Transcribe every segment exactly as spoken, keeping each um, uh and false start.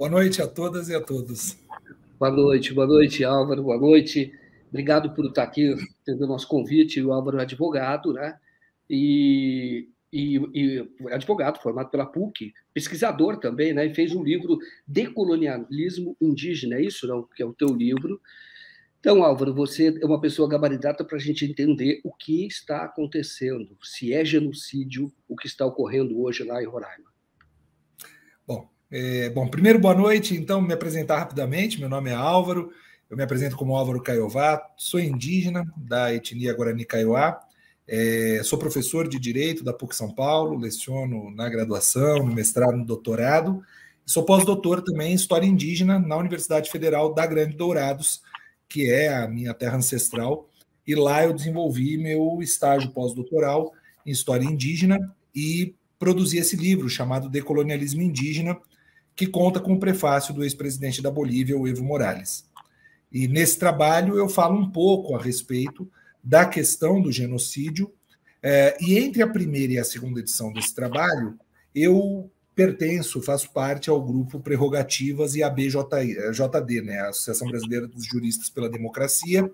Boa noite a todas e a todos. Boa noite, boa noite, Álvaro, boa noite. Obrigado por estar aqui, tendo o nosso convite. O Álvaro é advogado, né? E, e, e advogado formado pela P U C, pesquisador também, né? E fez um livro Decolonialismo Indígena, é isso, não? Que é o teu livro. Então, Álvaro, você é uma pessoa gabaritada para a gente entender o que está acontecendo, se é genocídio o que está ocorrendo hoje lá em Roraima. Bom, é, bom, primeiro, boa noite. Então, me apresentar rapidamente. Meu nome é Álvaro, eu me apresento como Álvaro Caiová, sou indígena da etnia Guarani Kaiowá, é, sou professor de Direito da P U C São Paulo, leciono na graduação, no mestrado, no doutorado, e sou pós-doutor também em História Indígena na Universidade Federal da Grande Dourados, que é a minha terra ancestral, e lá eu desenvolvi meu estágio pós-doutoral em História Indígena e produzi esse livro chamado Decolonialismo Indígena, que conta com o prefácio do ex-presidente da Bolívia, o Evo Morales. E nesse trabalho eu falo um pouco a respeito da questão do genocídio, eh, e entre a primeira e a segunda edição desse trabalho, eu pertenço, faço parte ao grupo Prerrogativas e A B J D, né, a Associação Brasileira dos Juristas pela Democracia,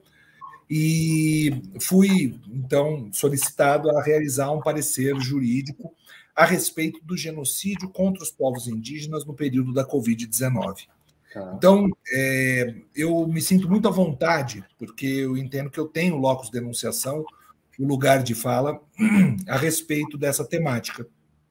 e fui, então, solicitado a realizar um parecer jurídico a respeito do genocídio contra os povos indígenas no período da covid dezenove. Tá. Então, é, eu me sinto muito à vontade, porque eu entendo que eu tenho locus de denunciação, o lugar de fala, a respeito dessa temática.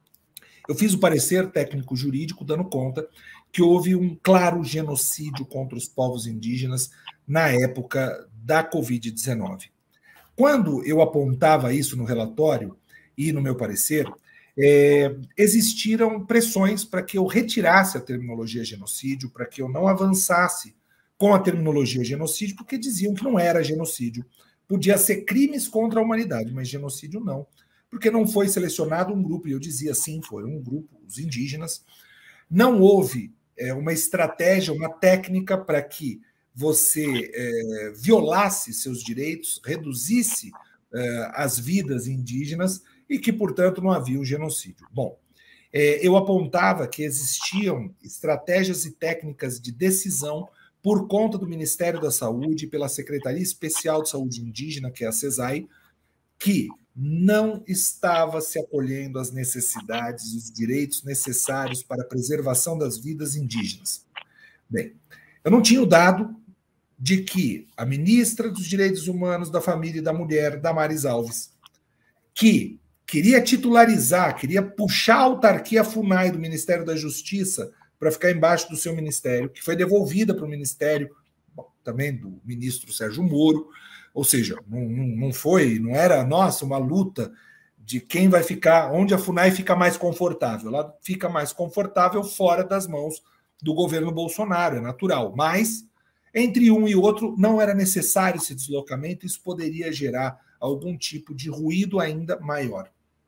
Eu fiz o parecer técnico-jurídico dando conta que houve um claro genocídio contra os povos indígenas na época da covid dezenove. Quando eu apontava isso no relatório e no meu parecer, é, existiram pressões para que eu retirasse a terminologia genocídio, para que eu não avançasse com a terminologia genocídio, porque diziam que não era genocídio. Podia ser crimes contra a humanidade, mas genocídio não, porque não foi selecionado um grupo, e eu dizia sim, foi um grupo, os indígenas. Não houve é, uma estratégia, uma técnica para que você é, violasse seus direitos, reduzisse é, as vidas indígenas e que, portanto, não havia um genocídio. Bom, é, eu apontava que existiam estratégias e técnicas de decisão por conta do Ministério da Saúde, pela Secretaria Especial de Saúde Indígena, que é a CESAI, que não estava se acolhendo às necessidades e os direitos necessários para a preservação das vidas indígenas. Bem, eu não tinha o dado de que a ministra dos Direitos Humanos, da Família e da Mulher, Damares Alves, que queria titularizar, queria puxar a autarquia FUNAI do Ministério da Justiça para ficar embaixo do seu ministério, que foi devolvida para o ministério, bom, também do ministro Sérgio Moro, ou seja, não, não foi, não era, nossa, uma luta de quem vai ficar, onde a FUNAI fica mais confortável. Ela fica mais confortável fora das mãos do governo Bolsonaro, é natural. Mas, entre um e outro, não era necessário esse deslocamento, isso poderia gerar algum tipo de ruído ainda maior.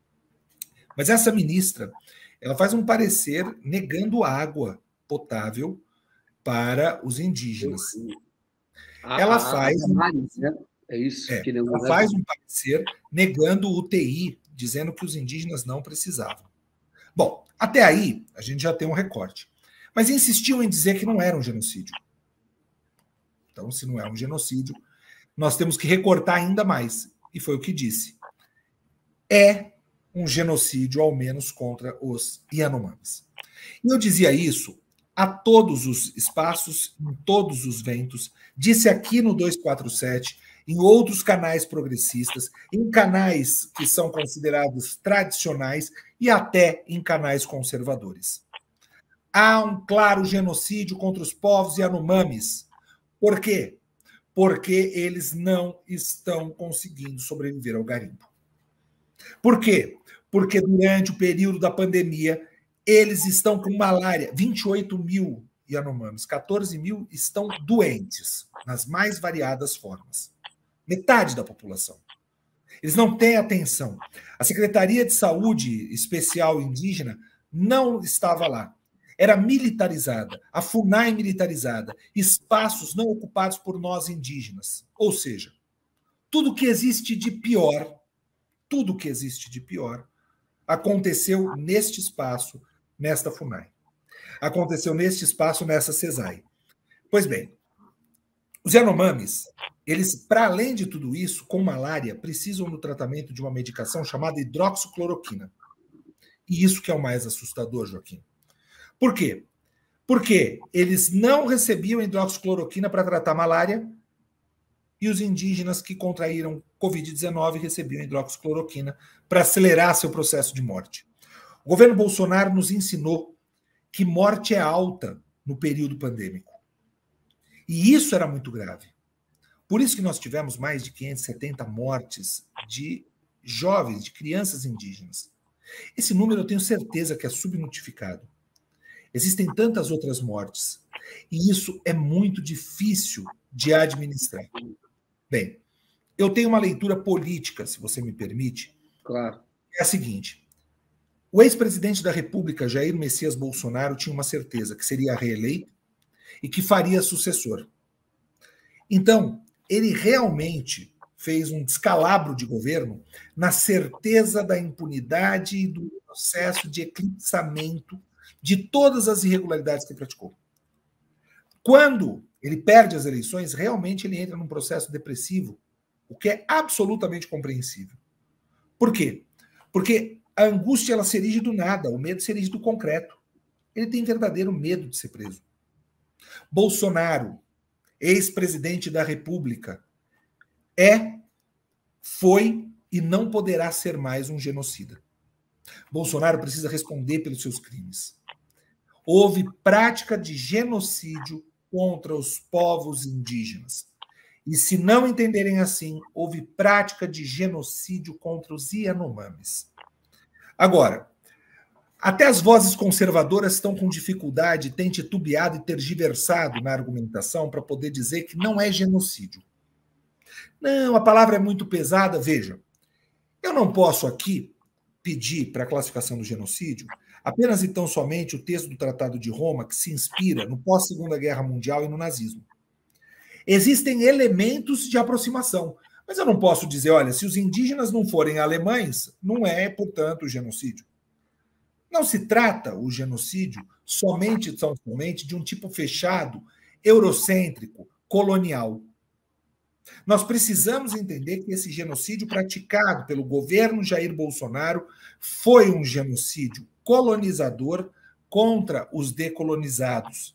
Mas essa ministra, ela faz um parecer negando água potável para os indígenas. Ela faz, é isso, é, ela faz um parecer negando o U T I, dizendo que os indígenas não precisavam. Bom, até aí a gente já tem um recorte. Mas insistiu em dizer que não era um genocídio. Então, se não é um genocídio, nós temos que recortar ainda mais. E foi o que disse. É um genocídio, ao menos, contra os Yanomamis. E eu dizia isso a todos os espaços, em todos os ventos, disse aqui no duzentos e quarenta e sete, em outros canais progressistas, em canais que são considerados tradicionais e até em canais conservadores. Há um claro genocídio contra os povos Yanomamis. Por quê? Porque eles não estão conseguindo sobreviver ao garimpo. Por quê? Porque durante o período da pandemia, eles estão com malária. vinte e oito mil Yanomamis, quatorze mil estão doentes, nas mais variadas formas. Metade da população. Eles não têm atenção. A Secretaria de Saúde Especial Indígena não estava lá. Era militarizada, a FUNAI militarizada, espaços não ocupados por nós indígenas. Ou seja, tudo que existe de pior, tudo que existe de pior, aconteceu neste espaço, nesta FUNAI. aconteceu neste espaço, nessa CESAI. Pois bem, os Yanomamis, eles, para além de tudo isso, com malária, precisam do tratamento de uma medicação chamada hidroxicloroquina. E isso que é o mais assustador, Joaquim. Por quê? Porque eles não recebiam hidroxicloroquina para tratar malária e os indígenas que contraíram covid dezenove recebiam hidroxicloroquina para acelerar seu processo de morte. O governo Bolsonaro nos ensinou que morte é alta no período pandêmico. E isso era muito grave. Por isso que nós tivemos mais de quinhentas e setenta mortes de jovens, de crianças indígenas. Esse número eu tenho certeza que é subnotificado. Existem tantas outras mortes. E isso é muito difícil de administrar. Bem, eu tenho uma leitura política, se você me permite. Claro. É a seguinte. O ex-presidente da República, Jair Messias Bolsonaro, tinha uma certeza que seria reeleito e que faria sucessor. Então, ele realmente fez um descalabro de governo na certeza da impunidade e do processo de eclipsamento de todas as irregularidades que praticou. Quando ele perde as eleições, realmente ele entra num processo depressivo, o que é absolutamente compreensível. Por quê? Porque a angústia ela se erige do nada, o medo se erige do concreto. Ele tem verdadeiro medo de ser preso. Bolsonaro, ex-presidente da República, é, foi e não poderá ser mais um genocida. Bolsonaro precisa responder pelos seus crimes. Houve prática de genocídio contra os povos indígenas. E se não entenderem assim, houve prática de genocídio contra os Yanomamis. Agora, até as vozes conservadoras estão com dificuldade, têm titubeado e tergiversado na argumentação para poder dizer que não é genocídio. Não, a palavra é muito pesada. Veja, eu não posso aqui pedir para a classificação do genocídio apenas então somente o texto do Tratado de Roma, que se inspira no pós-Segunda Guerra Mundial e no nazismo. Existem elementos de aproximação, mas eu não posso dizer, olha, se os indígenas não forem alemães, não é, portanto, genocídio. Não se trata o genocídio somente, somente de um tipo fechado, eurocêntrico, colonial. Nós precisamos entender que esse genocídio praticado pelo governo Jair Bolsonaro foi um genocídio colonizador contra os decolonizados.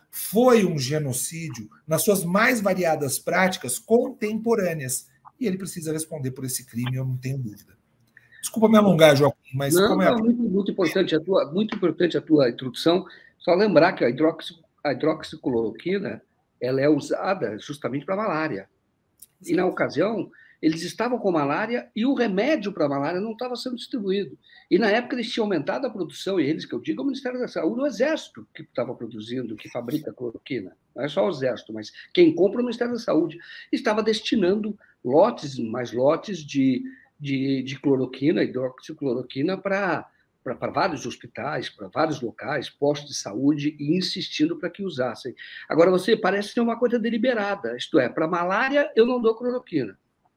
Foi um genocídio nas suas mais variadas práticas contemporâneas. E ele precisa responder por esse crime, eu não tenho dúvida. Desculpa me alongar, Joaquim, mas não, como é... Não, muito, muito, importante a tua, muito importante a tua introdução. Só lembrar que a, hidroxi, a hidroxicloroquina ela é usada justamente para malária. E, na ocasião, eles estavam com malária e o remédio para a malária não estava sendo distribuído. E, na época, eles tinham aumentado a produção, e eles, que eu digo, é o Ministério da Saúde, o Exército que estava produzindo, que fabrica cloroquina. Não é só o Exército, mas quem compra é o Ministério da Saúde. Estava destinando lotes, mais lotes de, de, de cloroquina, hidroxicloroquina, para para vários hospitais, para vários locais, postos de saúde, e insistindo para que usassem. Agora, você parece ter uma coisa deliberada, isto é, para malária eu não dou cloroquina.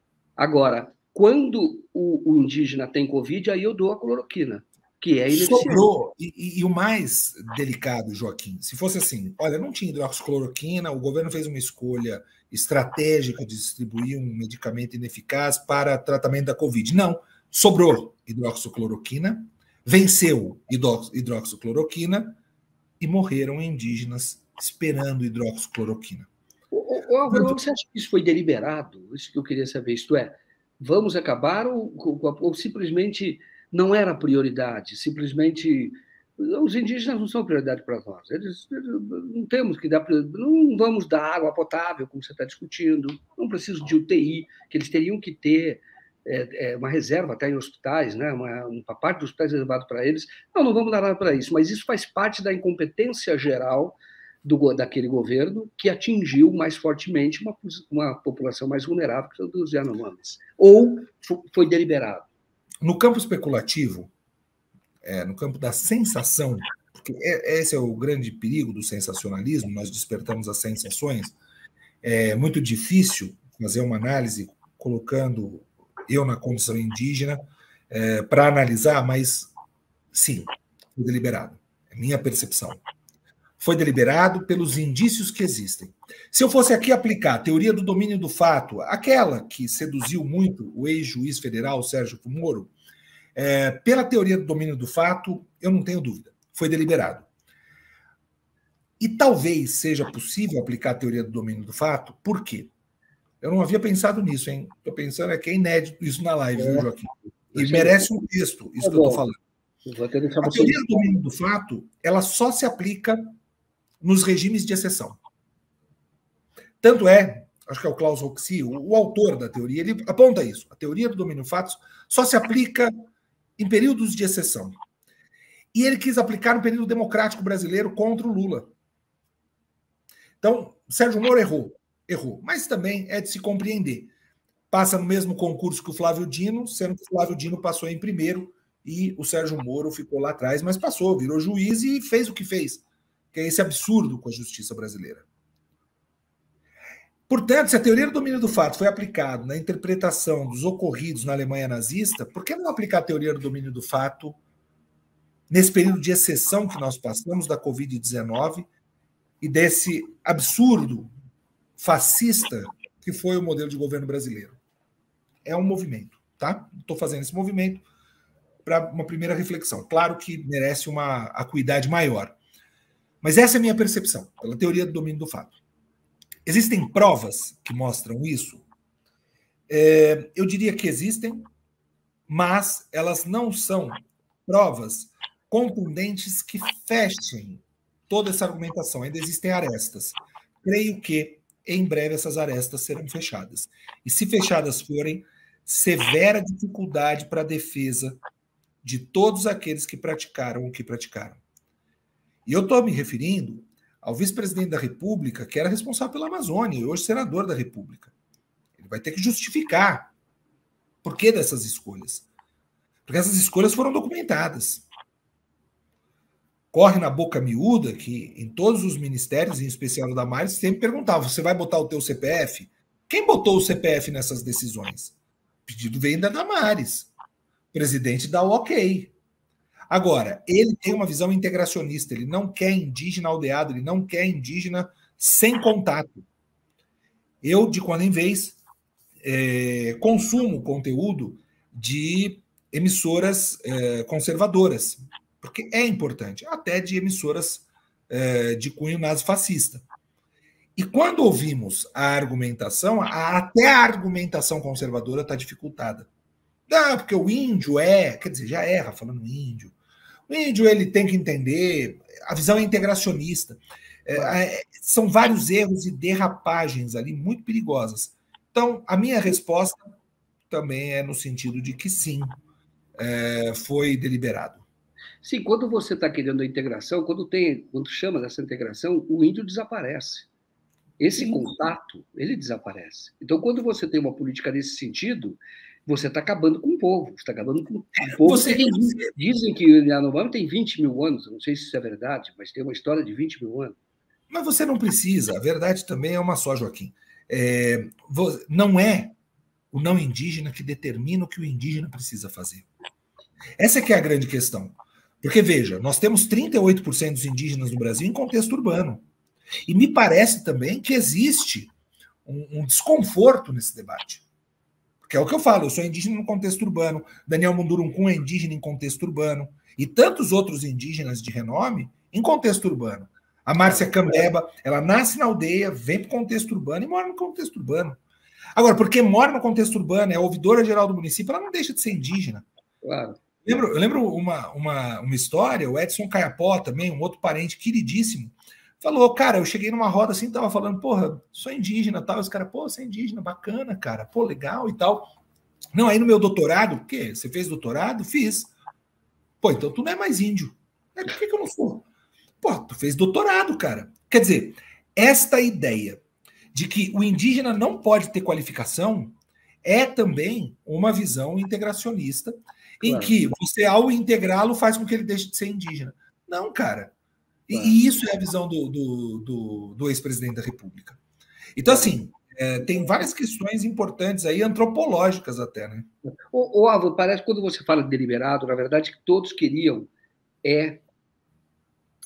Agora, quando o, o indígena tem Covid, aí eu dou a cloroquina, que é ineficiente. Sobrou. E, e, e o mais delicado, Joaquim, se fosse assim, olha, não tinha hidroxicloroquina, o governo fez uma escolha estratégica de distribuir um medicamento ineficaz para tratamento da Covid. Não, sobrou hidroxicloroquina, venceu hidroxicloroquina e morreram indígenas esperando hidroxicloroquina. Ô, Álvaro, você acha que isso foi deliberado? Isso que eu queria saber. Isto é, vamos acabar ou, ou, ou simplesmente não era prioridade? Simplesmente os indígenas não são prioridade para nós. Eles, não temos que dar, não vamos dar água potável, como você está discutindo. Não preciso de U T I, que eles teriam que ter é, é, uma reserva até em hospitais, né? uma, uma parte dos hospitais reservado para eles. Não, não vamos dar nada para isso, mas isso faz parte da incompetência geral do, daquele governo que atingiu mais fortemente uma, uma população mais vulnerável que os Yanomamis. Ou foi deliberado? No campo especulativo, é, no campo da sensação, porque esse é o grande perigo do sensacionalismo, nós despertamos as sensações, é muito difícil fazer uma análise colocando eu na condição indígena é, para analisar, mas sim, foi deliberado. É minha percepção. foi deliberado pelos indícios que existem. Se eu fosse aqui aplicar a teoria do domínio do fato, aquela que seduziu muito o ex-juiz federal Sérgio Moro, é, pela teoria do domínio do fato, eu não tenho dúvida, foi deliberado. E talvez seja possível aplicar a teoria do domínio do fato, por quê? Eu não havia pensado nisso, hein? Estou pensando é que é inédito isso na live, é. viu, Joaquim? E merece um texto, isso é que eu estou falando. Eu a teoria do domínio do fato, ela só se aplica nos regimes de exceção. Tanto é, acho que é o Klaus Roxy, o, o autor da teoria, ele aponta isso. A teoria do domínio do fato só se aplica em períodos de exceção. E ele quis aplicar no período democrático brasileiro contra o Lula. Então, Sérgio Moro errou, errou. Mas também é de se compreender. Passa no mesmo concurso que o Flávio Dino, sendo que o Flávio Dino passou em primeiro e o Sérgio Moro ficou lá atrás, mas passou, virou juiz e fez o que fez. Que é esse absurdo com a justiça brasileira. Portanto, se a teoria do domínio do fato foi aplicada na interpretação dos ocorridos na Alemanha nazista, por que não aplicar a teoria do domínio do fato nesse período de exceção que nós passamos da covid dezenove e desse absurdo fascista que foi o modelo de governo brasileiro? É um movimento, tá? Estou fazendo esse movimento para uma primeira reflexão. Claro que merece uma acuidade maior. Mas essa é a minha percepção, pela teoria do domínio do fato. Existem provas que mostram isso? É, eu diria que existem, mas elas não são provas contundentes que fechem toda essa argumentação. Ainda existem arestas. Creio que, em breve, essas arestas serão fechadas. E se fechadas forem, severa dificuldade para a defesa de todos aqueles que praticaram o que praticaram. E eu estou me referindo ao vice-presidente da República, que era responsável pela Amazônia, e hoje senador da República. Ele vai ter que justificar por que dessas escolhas. Porque essas escolhas foram documentadas. Corre na boca miúda que em todos os ministérios, em especial o da Damares, sempre perguntava, você vai botar o teu C P F? Quem botou o C P F nessas decisões? O pedido vem da Damares. O presidente dá o ok. Agora, ele tem uma visão integracionista, ele não quer indígena aldeado, ele não quer indígena sem contato. Eu, de quando em vez, é, consumo conteúdo de emissoras é, conservadoras, porque é importante, até de emissoras é, de cunho nazifascista. E quando ouvimos a argumentação, a, até a argumentação conservadora está dificultada. Não, porque o índio é, quer dizer, já erra falando índio. O índio ele tem que entender, a visão é integracionista. É, é, são vários erros e derrapagens ali muito perigosas. Então, a minha resposta também é no sentido de que sim, é, foi deliberado. Sim, quando você está querendo a integração, quando tem, quando chama dessa integração, o índio desaparece. Esse sim. contato, ele desaparece. Então, quando você tem uma política nesse sentido, você está acabando com o povo, você está acabando com o povo. Você... Tem, dizem que o Yanomami tem vinte mil anos, não sei se isso é verdade, mas tem uma história de vinte mil anos. Mas você não precisa, a verdade também é uma só, Joaquim. É, não é o não indígena que determina o que o indígena precisa fazer. Essa é que é a grande questão. Porque, veja, nós temos trinta e oito por cento dos indígenas no Brasil em contexto urbano. E me parece também que existe um, um desconforto nesse debate. Que é o que eu falo, eu sou indígena no contexto urbano, Daniel Munduruncum é indígena em contexto urbano, e tantos outros indígenas de renome em contexto urbano. A Márcia Cambeba, ela nasce na aldeia, vem para o contexto urbano e mora no contexto urbano. Agora, porque mora no contexto urbano, é ouvidora geral do município, ela não deixa de ser indígena. Claro. Eu lembro, eu lembro uma, uma, uma história, o Edson Caiapó também, um outro parente queridíssimo, falou, cara, eu cheguei numa roda assim, tava falando, porra, sou indígena e tal. Os caras, pô, você é indígena, bacana, cara, pô, legal e tal. Não, aí no meu doutorado, o quê? Você fez doutorado? Fiz. Pô, então tu não é mais índio. É, por que, que eu não sou? Pô, tu fez doutorado, cara. Quer dizer, esta ideia de que o indígena não pode ter qualificação é também uma visão integracionista, claro, em que você, ao integrá-lo, faz com que ele deixe de ser indígena. Não, cara. E, e isso é a visão do, do, do, do ex-presidente da República. Então, assim, é, tem várias questões importantes aí, antropológicas até, né? Ô, ô Álvaro, parece que quando você fala de deliberado, na verdade, que todos queriam é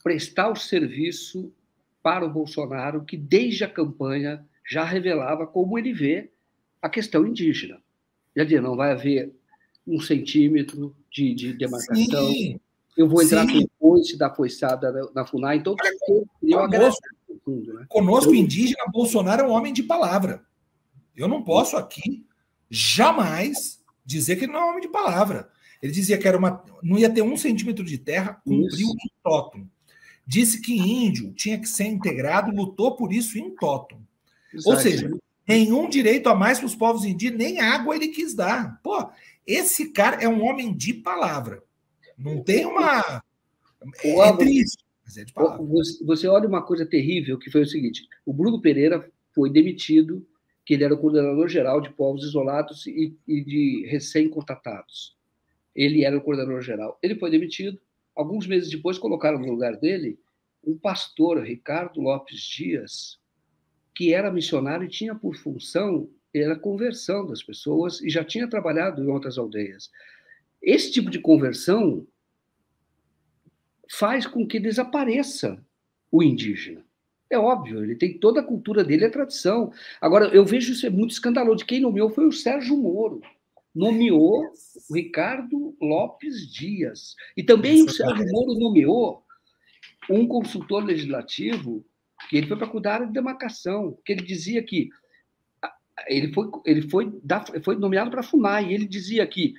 prestar o serviço para o Bolsonaro, que desde a campanha já revelava como ele vê a questão indígena. Já dizia, não vai haver um centímetro de, de demarcação, sim, eu vou entrar sim. com o foice da foiçada na, na FUNAI, então eu, eu agradeço. Tudo, né? Conosco, eu... indígena, Bolsonaro é um homem de palavra. Eu não posso aqui jamais dizer que ele não é um homem de palavra. Ele dizia que era uma, não ia ter um centímetro de terra, cumpriu em totum. Disse que índio tinha que ser integrado, lutou por isso em totum. Exato. Ou seja, nenhum direito a mais para os povos indígenas, nem água ele quis dar. Pô, esse cara é um homem de palavra. Não tem uma... É, é triste, mas é de palavra. Você olha uma coisa terrível, que foi o seguinte, o Bruno Pereira foi demitido, que ele era o coordenador-geral de povos isolados e, e de recém-contatados. Ele era o coordenador-geral. Ele foi demitido. Alguns meses depois, colocaram no lugar dele um pastor, Ricardo Lopes Dias, que era missionário e tinha por função era a conversão das pessoas e já tinha trabalhado em outras aldeias. Esse tipo de conversão faz com que desapareça o indígena. É óbvio, ele tem toda a cultura dele, a tradição. Agora, eu vejo isso é muito escandaloso. Quem nomeou foi o Sérgio Moro. Nomeou o Ricardo Lopes Dias. E também o Sérgio Moro nomeou um consultor legislativo que ele foi para cuidar de demarcação, que ele dizia que ele foi, ele foi, da, foi nomeado para a FUNAI, e ele dizia que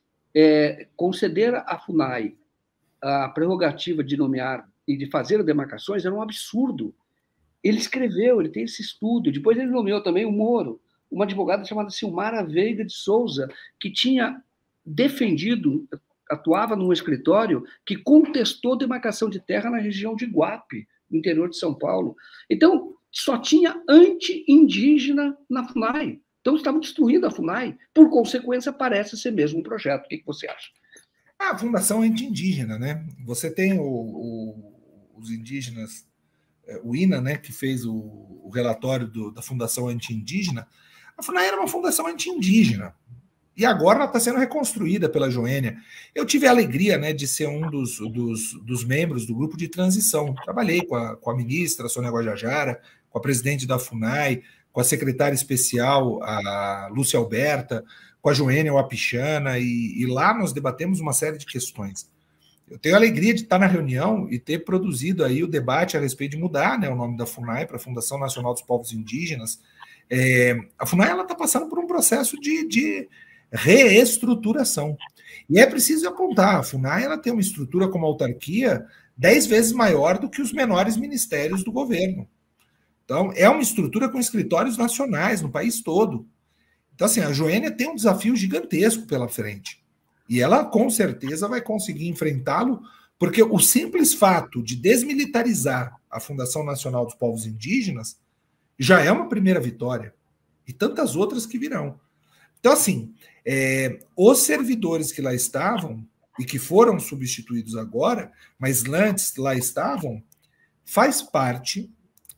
é, conceder à FUNAI a prerrogativa de nomear e de fazer demarcações era um absurdo. Ele escreveu, ele tem esse estudo. Depois ele nomeou também o Moro, uma advogada chamada Silmara Veiga de Souza, que tinha defendido, atuava num escritório que contestou demarcação de terra na região de Iguape, no interior de São Paulo. Então, só tinha anti-indígena na FUNAI. Então, estava destruindo a FUNAI. Por consequência, parece ser mesmo um projeto. O que você acha? A Fundação Anti-Indígena, né? Você tem o, o, os indígenas, o I N A, né, que fez o, o relatório do, da Fundação Anti-Indígena. A FUNAI era uma fundação anti-indígena. E agora ela está sendo reconstruída pela Joênia. Eu tive a alegria, né, de ser um dos, dos, dos membros do grupo de transição. Trabalhei com a, com a ministra Sônia Guajajara, com a presidente da FUNAI, com a secretária especial, a Lúcia Alberta, com a Joênia Wapichana, e, e lá nós debatemos uma série de questões. Eu tenho a alegria de estar na reunião e ter produzido aí o debate a respeito de mudar, né, o nome da FUNAI para a Fundação Nacional dos Povos Indígenas. É, a FUNAI está passando por um processo de, de reestruturação. E é preciso apontar, a FUNAI ela tem uma estrutura como autarquia dez vezes maior do que os menores ministérios do governo. Então, é uma estrutura com escritórios nacionais no país todo. Então, assim, a Joênia tem um desafio gigantesco pela frente. E ela, com certeza, vai conseguir enfrentá-lo, porque o simples fato de desmilitarizar a Fundação Nacional dos Povos Indígenas já é uma primeira vitória. E tantas outras que virão. Então, assim, é, os servidores que lá estavam, e que foram substituídos agora, mas antes lá estavam, faz parte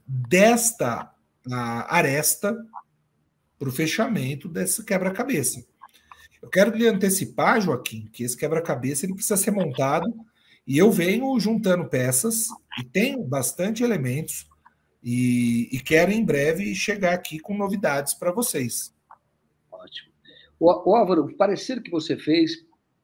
desta aresta para o fechamento desse quebra-cabeça. Eu quero lhe antecipar, Joaquim, que esse quebra-cabeça ele precisa ser montado, e eu venho juntando peças, e tenho bastante elementos, e, e quero em breve chegar aqui com novidades para vocês. Ótimo. O, o Álvaro, o parecer que você fez,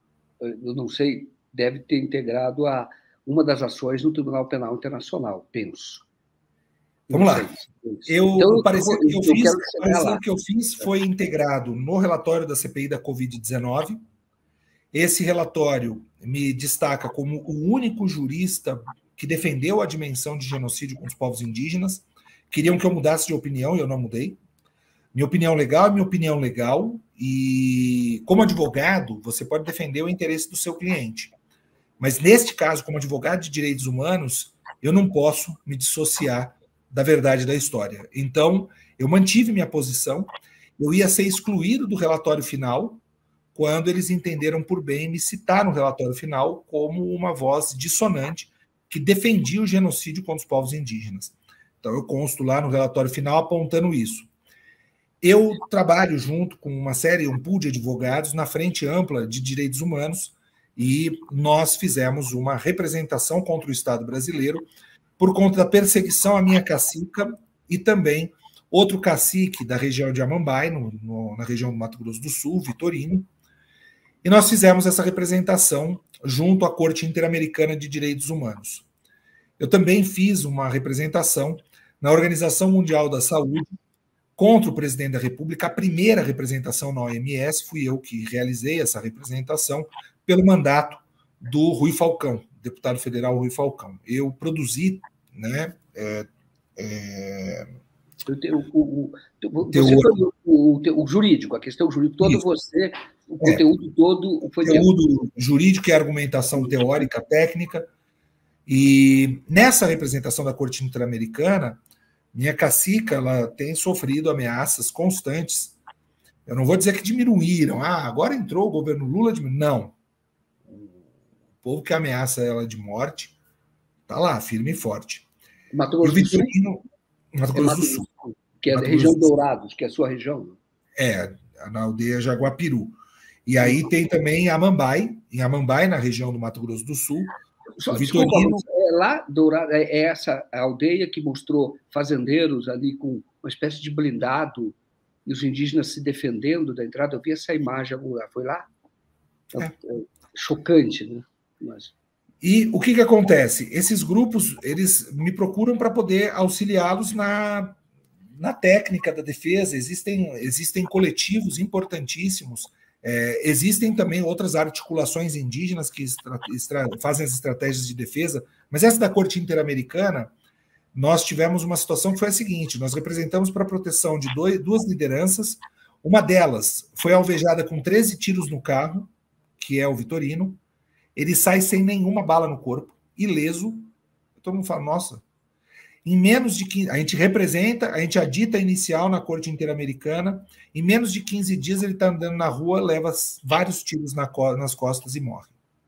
eu não sei, deve ter integrado a uma das ações no Tribunal Penal Internacional, penso. Vamos lá. Eu, então, o parecer, que eu, eu, fiz, o parecer que eu fiz foi integrado no relatório da C P I da covid dezenove. Esse relatório me destaca como o único jurista que defendeu a dimensão de genocídio contra os povos indígenas. Queriam que eu mudasse de opinião e eu não mudei. Minha opinião legal é minha opinião legal. E como advogado, você pode defender o interesse do seu cliente. Mas neste caso, como advogado de direitos humanos, eu não posso me dissociar da verdade da história. Então, eu mantive minha posição, eu ia ser excluído do relatório final, quando eles entenderam por bem me citar no relatório final como uma voz dissonante que defendia o genocídio contra os povos indígenas. Então, eu consto lá no relatório final apontando isso. Eu trabalho junto com uma série, um pool de advogados, na Frente Ampla de Direitos Humanos, e nós fizemos uma representação contra o Estado brasileiro por conta da perseguição à minha cacica e também outro cacique da região de Amambai, no, no, na região do Mato Grosso do Sul, Vitorino, e nós fizemos essa representação junto à Corte Interamericana de Direitos Humanos. Eu também fiz uma representação na Organização Mundial da Saúde contra o presidente da República, a primeira representação na O M S, fui eu que realizei essa representação pelo mandato do Rui Falcão, deputado federal Rui Falcão. Eu produzi, né, é, é, o, o, o, você foi o, o jurídico, a questão jurídica, todo Isso. você, o conteúdo é, todo foi... Conteúdo jurídico e argumentação teórica, técnica, e nessa representação da Corte Interamericana, minha cacica, ela tem sofrido ameaças constantes. Eu não vou dizer que diminuíram. Ah, agora entrou o governo Lula. Diminuiu. Não. O povo que ameaça ela de morte está lá, firme e forte. Mato Grosso do Sul? Mato Grosso do Sul. Que é a região Dourados, que é a sua região. É, na aldeia Jaguapiru. E aí tem também Amambai, em Amambai, na região do Mato Grosso do Sul. Só, Vitorino... desculpa, é lá, Dourado, é essa aldeia que mostrou fazendeiros ali com uma espécie de blindado e os indígenas se defendendo da entrada. Eu vi essa imagem em algum lugar. Foi lá? É. É chocante, né? Mas... E o que, que acontece? Esses grupos, eles me procuram para poder auxiliá-los na, na técnica da defesa. Existem, existem coletivos importantíssimos. É, existem também outras articulações indígenas que extra, extra, fazem as estratégias de defesa, mas essa da Corte Interamericana, nós tivemos uma situação que foi a seguinte: nós representamos para a proteção de dois, duas lideranças, uma delas foi alvejada com treze tiros no carro, que é o Vitorino, ele sai sem nenhuma bala no corpo, ileso. Todo mundo fala, nossa, em menos de quinze, a gente representa, a gente adita a inicial na Corte Interamericana, em menos de quinze dias ele está andando na rua, leva vários tiros na, nas costas e morre.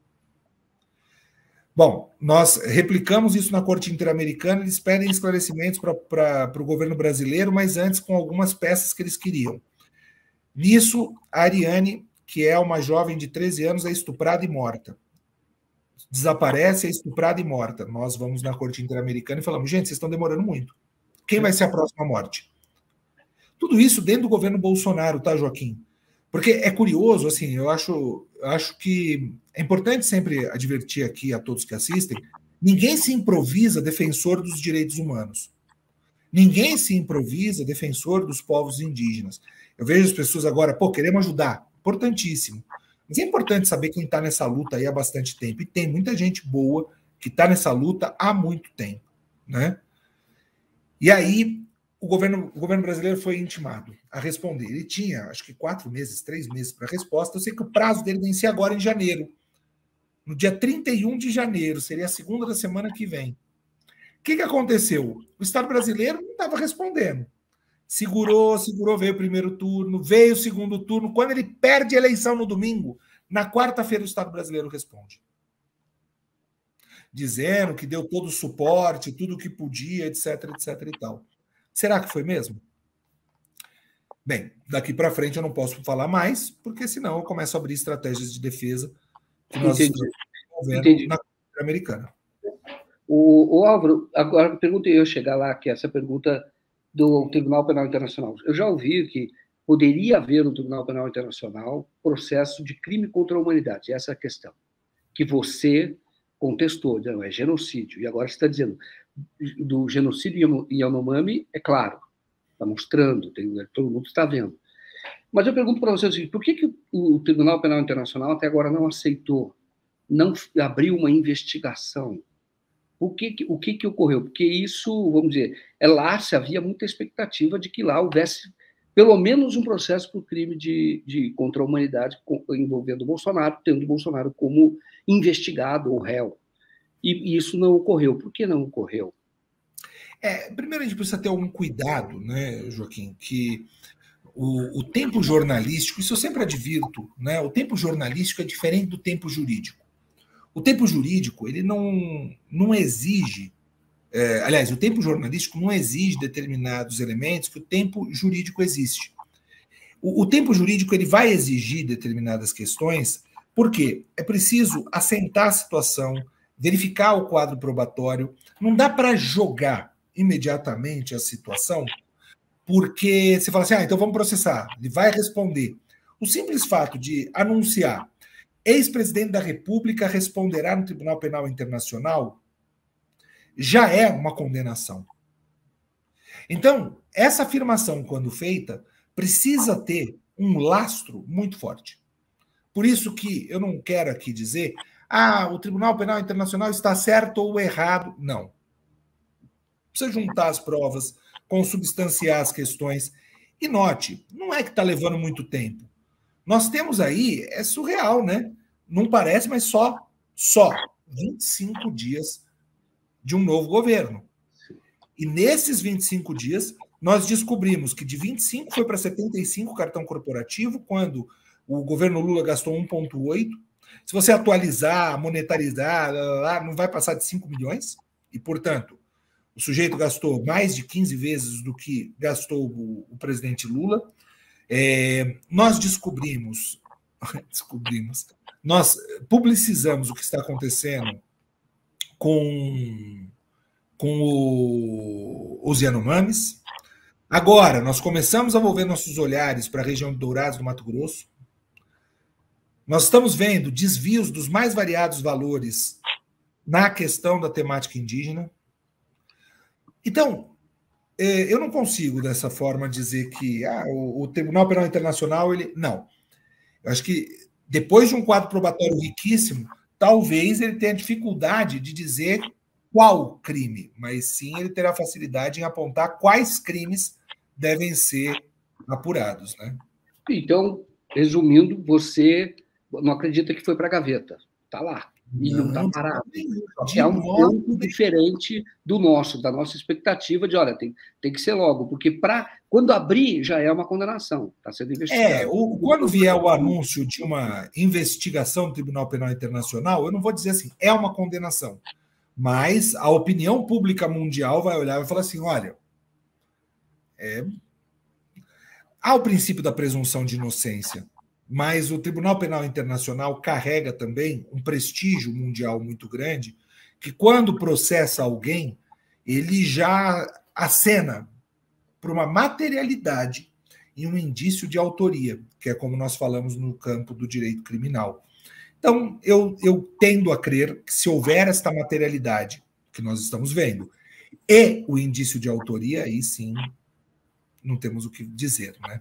Bom, nós replicamos isso na Corte Interamericana, eles pedem esclarecimentos para o governo brasileiro, mas antes com algumas peças que eles queriam. Nisso, a Ariane, que é uma jovem de treze anos, é estuprada e morta. Desaparece, é estuprada e morta. Nós vamos na Corte Interamericana e falamos, gente, vocês estão demorando muito. Quem vai ser a próxima morte? Tudo isso dentro do governo Bolsonaro, tá, Joaquim? Porque é curioso, assim, eu acho, eu acho que é importante sempre advertir aqui a todos que assistem, ninguém se improvisa defensor dos direitos humanos. Ninguém se improvisa defensor dos povos indígenas. Eu vejo as pessoas agora, pô, queremos ajudar. Importantíssimo. Mas é importante saber quem está nessa luta aí há bastante tempo. E tem muita gente boa que está nessa luta há muito tempo, né? E aí o governo, o governo brasileiro foi intimado a responder. Ele tinha, acho que quatro meses, três meses para a resposta. Eu sei que o prazo dele vencia agora em janeiro. No dia trinta e um de janeiro, seria a segunda da semana que vem. O que, que aconteceu? O Estado brasileiro não estava respondendo. Segurou, segurou, veio o primeiro turno, veio o segundo turno. Quando ele perde a eleição no domingo, na quarta-feira o Estado brasileiro responde. Dizendo que deu todo o suporte, tudo o que podia, etc, etc e tal. Será que foi mesmo? Bem, daqui para frente eu não posso falar mais, porque senão eu começo a abrir estratégias de defesa que nós Entendi. estamos desenvolvendo na Corte Americana. O, o Álvaro, agora perguntei eu chegar lá, que essa pergunta do Tribunal Penal Internacional. Eu já ouvi que poderia haver no Tribunal Penal Internacional processo de crime contra a humanidade, essa é a questão, que você contestou, não, é genocídio, e agora você está dizendo, do genocídio em Yanomami, é claro, está mostrando, tem, todo mundo está vendo. Mas eu pergunto para você o seguinte, por que, que o Tribunal Penal Internacional até agora não aceitou, não abriu uma investigação? O que, que, o que, que ocorreu? Porque isso, vamos dizer, é lá se havia muita expectativa de que lá houvesse pelo menos um processo por crime de, de contra a humanidade envolvendo o Bolsonaro, tendo o Bolsonaro como investigado ou réu. E, e isso não ocorreu. Por que não ocorreu? É, primeiro a gente precisa ter algum cuidado, né, Joaquim, que o, o tempo jornalístico, isso eu sempre advirto, né, o tempo jornalístico é diferente do tempo jurídico. O tempo jurídico, ele não, não exige, é, aliás, o tempo jornalístico não exige determinados elementos que o tempo jurídico existe. O, o tempo jurídico ele vai exigir determinadas questões Por quê? É preciso assentar a situação, verificar o quadro probatório. Não dá para jogar imediatamente a situação, porque você fala assim, ah, então vamos processar, ele vai responder. O simples fato de anunciar ex-presidente da República responderá no Tribunal Penal Internacional já é uma condenação. Então, essa afirmação, quando feita, precisa ter um lastro muito forte. Por isso que eu não quero aqui dizer, ah, o Tribunal Penal Internacional está certo ou errado. Não. Precisa juntar as provas, consubstanciar as questões. E note, não é que está levando muito tempo. Nós temos aí, é surreal, né? Não parece, mas só, só vinte e cinco dias de um novo governo. E nesses vinte e cinco dias, nós descobrimos que de vinte e cinco foi para setenta e cinco cartão corporativo, quando o governo Lula gastou um vírgula oito. Se você atualizar, monetarizar, lá, lá, lá, não vai passar de cinco milhões. E, portanto, o sujeito gastou mais de quinze vezes do que gastou o, o presidente Lula. É, nós descobrimos, descobrimos, nós publicizamos o que está acontecendo com, com o, os Yanomamis. Agora, nós começamos a volver nossos olhares para a região de Dourados, do Mato Grosso. Nós estamos vendo desvios dos mais variados valores na questão da temática indígena. Então, eu não consigo, dessa forma, dizer que ah, o Tribunal Penal Internacional... ele não. Eu acho que, depois de um quadro probatório riquíssimo, talvez ele tenha dificuldade de dizer qual crime, mas sim ele terá facilidade em apontar quais crimes devem ser apurados, né? Então, resumindo, você não acredita que foi para a gaveta. Está lá. E não está parado. É um ponto diferente do nosso, da nossa expectativa de, olha, tem, tem que ser logo, porque pra, quando abrir já é uma condenação, está sendo investigado. É, o, quando vier o anúncio de uma investigação do Tribunal Penal Internacional, eu não vou dizer assim, é uma condenação, mas a opinião pública mundial vai olhar e vai falar assim, olha, é, há o princípio da presunção de inocência, mas o Tribunal Penal Internacional carrega também um prestígio mundial muito grande, que quando processa alguém, ele já acena para uma materialidade e um indício de autoria, que é como nós falamos no campo do direito criminal. Então, eu, eu tendo a crer que se houver esta materialidade que nós estamos vendo e o indício de autoria, aí sim não temos o que dizer, né?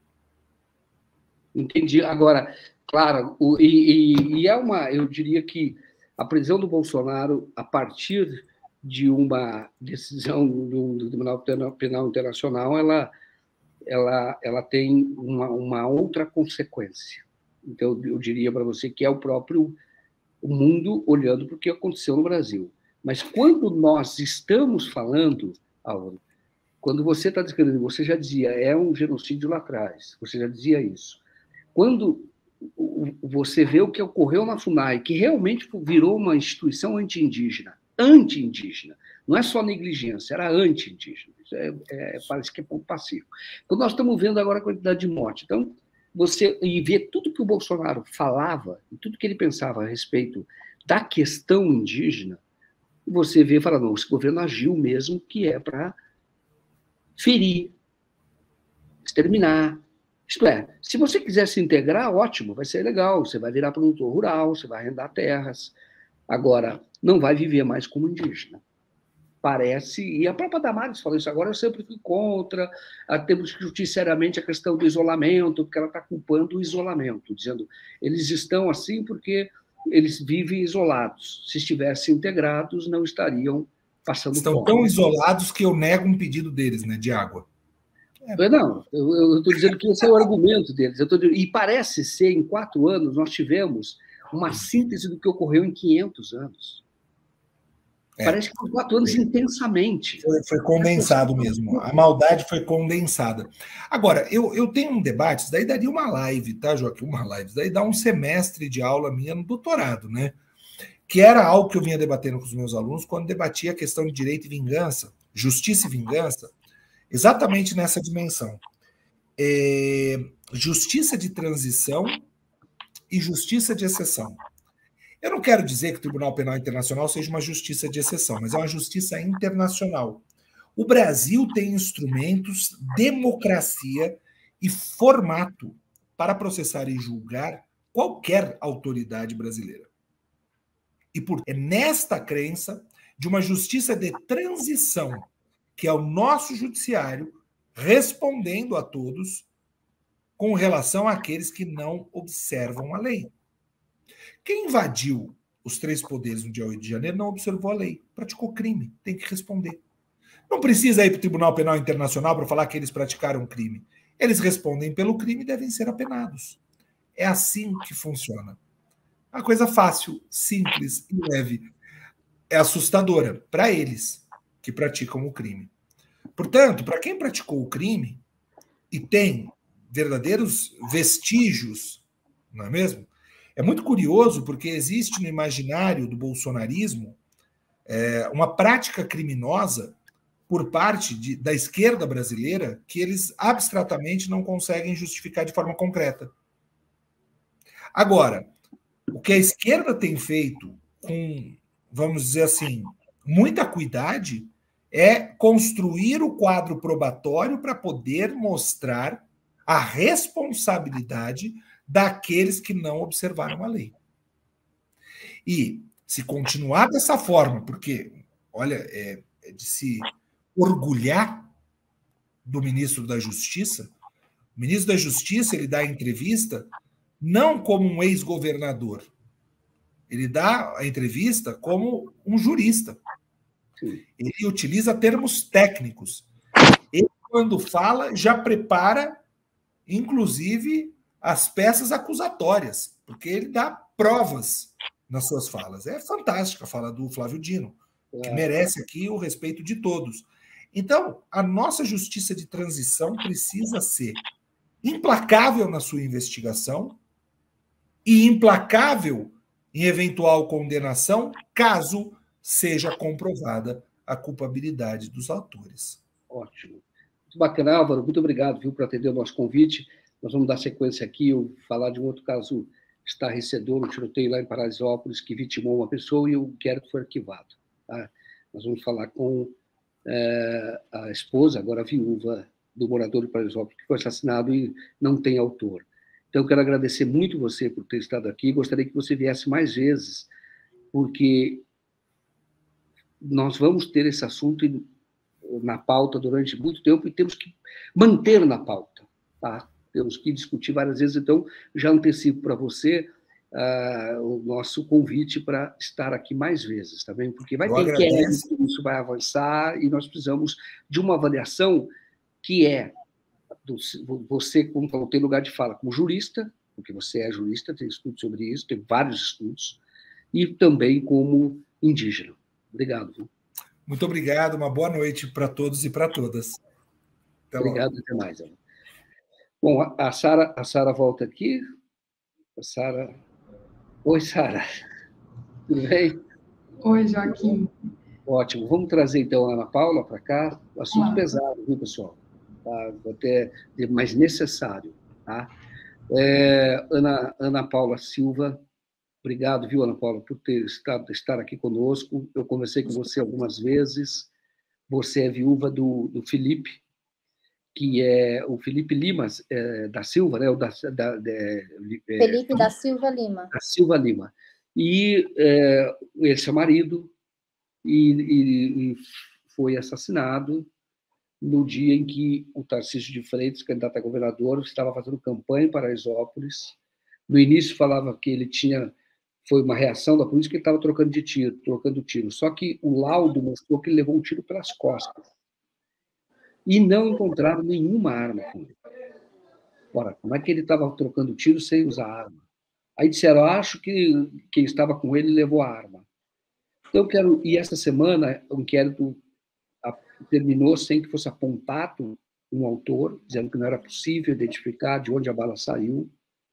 Entendi. Agora, claro, o, e, e é uma, eu diria que a prisão do Bolsonaro, a partir de uma decisão do, do Tribunal Penal Internacional, ela, ela, ela tem uma, uma outra consequência. Então, eu diria para você que é o próprio o mundo olhando para o que aconteceu no Brasil. Mas quando nós estamos falando, Álvaro, quando você está descrevendo, você já dizia, é um genocídio lá atrás, você já dizia isso. Quando você vê o que ocorreu na FUNAI, que realmente virou uma instituição anti-indígena, anti-indígena, não é só negligência, era anti-indígena. É, é, parece que é ponto passivo. Então, nós estamos vendo agora a quantidade de morte. Então, você e ver tudo que o Bolsonaro falava, e tudo que ele pensava a respeito da questão indígena, você vê e fala, não, esse governo agiu mesmo que é para ferir, exterminar. Isto é, se você quiser se integrar, ótimo, vai ser legal, você vai virar produtor rural, você vai arrendar terras. Agora, não vai viver mais como indígena. Parece, e a própria Damares falou isso agora, eu sempre fui contra, temos que discutir seriamente a questão do isolamento, porque ela está culpando o isolamento, dizendo eles estão assim porque eles vivem isolados. Se estivessem integrados, não estariam passando Estão fome. tão isolados que eu nego um pedido deles, né, de água. É. Não, eu estou dizendo que esse é o argumento deles. Eu tô dizendo, e parece ser, em quatro anos, nós tivemos uma síntese do que ocorreu em quinhentos anos. É. Parece que foram quatro anos intensamente. Foi, foi condensado mesmo. A maldade foi condensada. Agora, eu, eu tenho um debate, isso daí daria uma live, tá, Joaquim? Uma live. Isso daí dá um semestre de aula minha no doutorado, né? Que era algo que eu vinha debatendo com os meus alunos quando debatia a questão de direito e vingança, justiça e vingança, exatamente nessa dimensão. É, justiça de transição e justiça de exceção. Eu não quero dizer que o Tribunal Penal Internacional seja uma justiça de exceção, mas é uma justiça internacional. O Brasil tem instrumentos, democracia e formato para processar e julgar qualquer autoridade brasileira. E por é nesta crença de uma justiça de transição, que é o nosso judiciário respondendo a todos com relação àqueles que não observam a lei. Quem invadiu os três poderes no dia oito de janeiro não observou a lei, praticou crime, tem que responder. Não precisa ir para o Tribunal Penal Internacional para falar que eles praticaram crime. Eles respondem pelo crime e devem ser apenados. É assim que funciona. Uma coisa fácil, simples e leve. É assustadora para eles que praticam o crime. Portanto, para quem praticou o crime e tem verdadeiros vestígios, não é mesmo? É muito curioso porque existe no imaginário do bolsonarismo é, uma prática criminosa por parte de, da esquerda brasileira que eles abstratamente não conseguem justificar de forma concreta. Agora, o que a esquerda tem feito com, vamos dizer assim, muita cuidade é construir o quadro probatório para poder mostrar a responsabilidade daqueles que não observaram a lei. E se continuar dessa forma, porque, olha, é, é de se orgulhar do ministro da Justiça, o ministro da Justiça ele dá a entrevista não como um ex-governador, ele dá a entrevista como um jurista. Ele utiliza termos técnicos. Ele, quando fala, já prepara, inclusive, as peças acusatórias, porque ele dá provas nas suas falas. É fantástica a fala do Flávio Dino, que merece aqui o respeito de todos. Então, a nossa justiça de transição precisa ser implacável na sua investigação e implacável em eventual condenação, caso seja comprovada a culpabilidade dos autores. Ótimo. Muito bacana, Álvaro. Muito obrigado, viu, por atender o nosso convite. Nós vamos dar sequência aqui, eu falar de um outro caso estarrecedor, um tiroteio lá em Paraisópolis, que vitimou uma pessoa e o inquérito foi arquivado. Tá? Nós vamos falar com é, a esposa, agora a viúva, do morador de Paraisópolis, que foi assassinado e não tem autor. Então, eu quero agradecer muito você por ter estado aqui. Gostaria que você viesse mais vezes, porque nós vamos ter esse assunto na pauta durante muito tempo e temos que manter na pauta. Tá? Temos que discutir várias vezes. Então, já antecipo para você uh, o nosso convite para estar aqui mais vezes, tá bem? Porque vai ter inquérito, isso vai avançar e nós precisamos de uma avaliação que é você, como falou, tem lugar de fala como jurista, porque você é jurista, tem estudos sobre isso, tem vários estudos, e também como indígena. Obrigado. Viu? Muito obrigado, uma boa noite para todos e para todas. Até obrigado, logo. Até mais. Ana. Bom, a Sara a Sara volta aqui. A Sara... Oi, Sara. Tudo bem? Oi, Joaquim. Ótimo. Vamos trazer, então, a Ana Paula para cá. O assunto ah. pesado, viu, pessoal? Tá? Até mais necessário. Tá? É, Ana, Ana Paula Silva, obrigado, viu, Ana Paula, por ter estado estar aqui conosco. Eu conversei com você algumas vezes. Você é viúva do, do Felipe, que é o Felipe Lima é, da Silva, né? O da, da, de, é, Felipe da Silva Lima. Da Silva Lima. E é, esse é marido e, e, e foi assassinado no dia em que o Tarcísio de Freitas, candidato a governador, estava fazendo campanha em Paraisópolis. No início falava que ele tinha... Foi uma reação da polícia que ele estava trocando de tiro, trocando tiro. Só que o laudo mostrou que ele levou um tiro pelas costas. E não encontraram nenhuma arma com ele. Ora, como é que ele estava trocando tiro sem usar arma? Aí disseram, acho que quem estava com ele levou a arma. Então, eu quero... E essa semana, o inquérito terminou sem que fosse apontado um autor, dizendo que não era possível identificar de onde a bala saiu.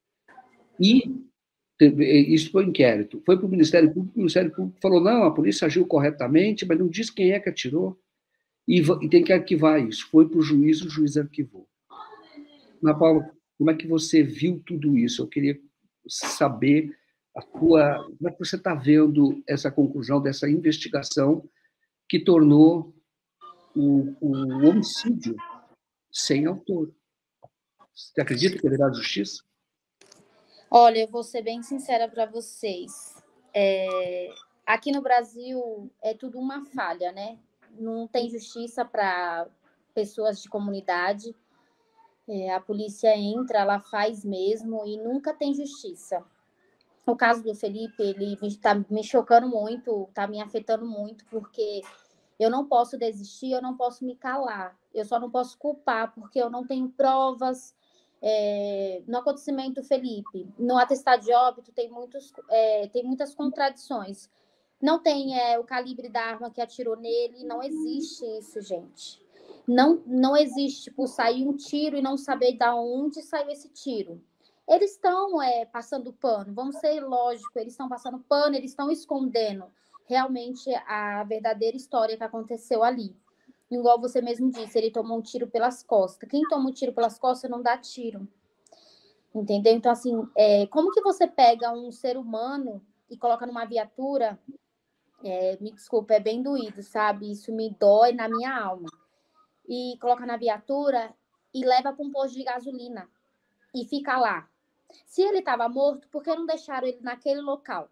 E isso foi um inquérito. Foi para o Ministério Público, o Ministério Público falou, não, a polícia agiu corretamente, mas não disse quem é que atirou, e, e tem que arquivar isso. Foi para o juiz, o juiz arquivou. Ana Paula, como é que você viu tudo isso? Eu queria saber a tua, como é que você está vendo essa conclusão dessa investigação que tornou o, o homicídio sem autor. Você acredita que haverá justiça? Olha, eu vou ser bem sincera para vocês. É, aqui no Brasil é tudo uma falha, né? Não tem justiça para pessoas de comunidade. É, a polícia entra, ela faz mesmo e nunca tem justiça. O caso do Felipe, ele está me chocando muito, está me afetando muito, porque eu não posso desistir, eu não posso me calar. Eu só não posso culpar, porque eu não tenho provas. É, no acontecimento do Felipe, no atestado de óbito, tem, muitos, é, tem muitas contradições. Não tem é, o calibre da arma que atirou nele, não existe isso, gente. Não, não existe, tipo, sair um tiro e não saber de onde saiu esse tiro. Eles estão é, passando pano, vamos ser lógico, eles estão passando pano, eles estão escondendo realmente a verdadeira história que aconteceu ali. Igual você mesmo disse, ele tomou um tiro pelas costas. Quem toma um tiro pelas costas não dá tiro. Entendeu? Então, assim, é, como que você pega um ser humano e coloca numa viatura? É, me desculpa, é bem doído, sabe? Isso me dói na minha alma. E coloca na viatura e leva para um posto de gasolina e fica lá. Se ele estava morto, por que não deixaram ele naquele local?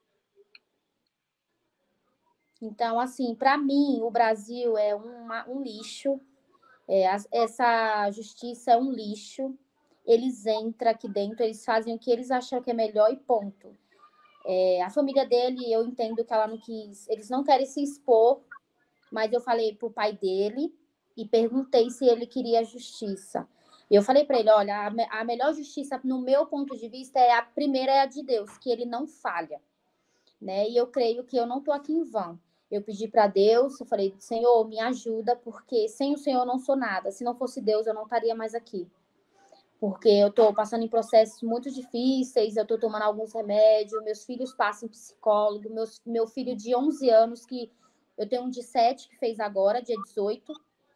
Então, assim, para mim, o Brasil é uma, um lixo. É, essa justiça é um lixo. Eles entram aqui dentro, eles fazem o que eles acham que é melhor e ponto. É, a família dele, eu entendo que ela não quis... Eles não querem se expor, mas eu falei pro pai dele e perguntei se ele queria justiça. Eu falei para ele, olha, a, a melhor justiça, no meu ponto de vista, é a primeira é a de Deus, que ele não falha. Né? E eu creio que eu não estou aqui em vão. Eu pedi para Deus, eu falei, Senhor, me ajuda, porque sem o Senhor eu não sou nada. Se não fosse Deus, eu não estaria mais aqui. Porque eu estou passando em processos muito difíceis, eu estou tomando alguns remédios, meus filhos passam em psicólogo, meus, meu filho de onze anos, que eu tenho um de sete que fez agora, dia dezoito.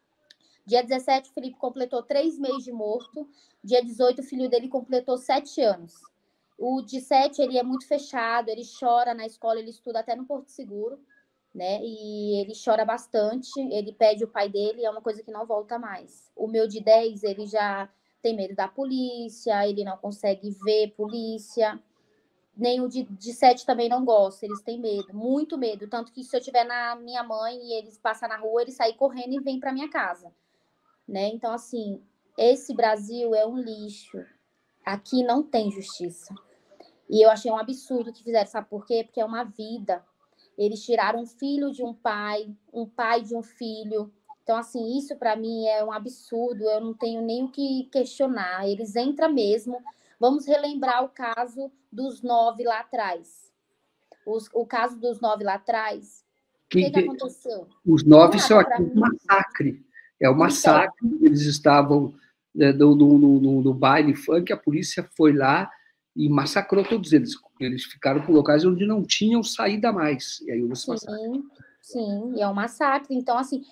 Dia dezessete, o Felipe completou três meses de morto. Dia dezoito, o filho dele completou sete anos. O de sete, ele é muito fechado, ele chora na escola, ele estuda até no Porto Seguro, né? E ele chora bastante, ele pede o pai dele, é uma coisa que não volta mais. O meu de dez, ele já tem medo da polícia, ele não consegue ver polícia. Nem o de, de sete também não gosta, eles têm medo, muito medo. Tanto que se eu estiver na minha mãe e eles passam na rua, eles saem correndo e vêm para minha casa. Né? Então, assim, esse Brasil é um lixo. Aqui não tem justiça. E eu achei um absurdo que fizeram, sabe por quê? Porque é uma vida. Eles tiraram um filho de um pai, um pai de um filho. Então, assim, isso para mim é um absurdo. Eu não tenho nem o que questionar. Eles entram mesmo. Vamos relembrar o caso dos nove lá atrás. Os, o caso dos nove lá atrás. O que, que, que aconteceu? Os nove são aqui um massacre. É um massacre. Então, eles estavam né, no, no, no, no baile funk, a polícia foi lá e massacrou todos eles. Eles ficaram por locais onde não tinham saída mais. E aí houve esse massacre. Sim, sim, e é um massacre. Então, assim,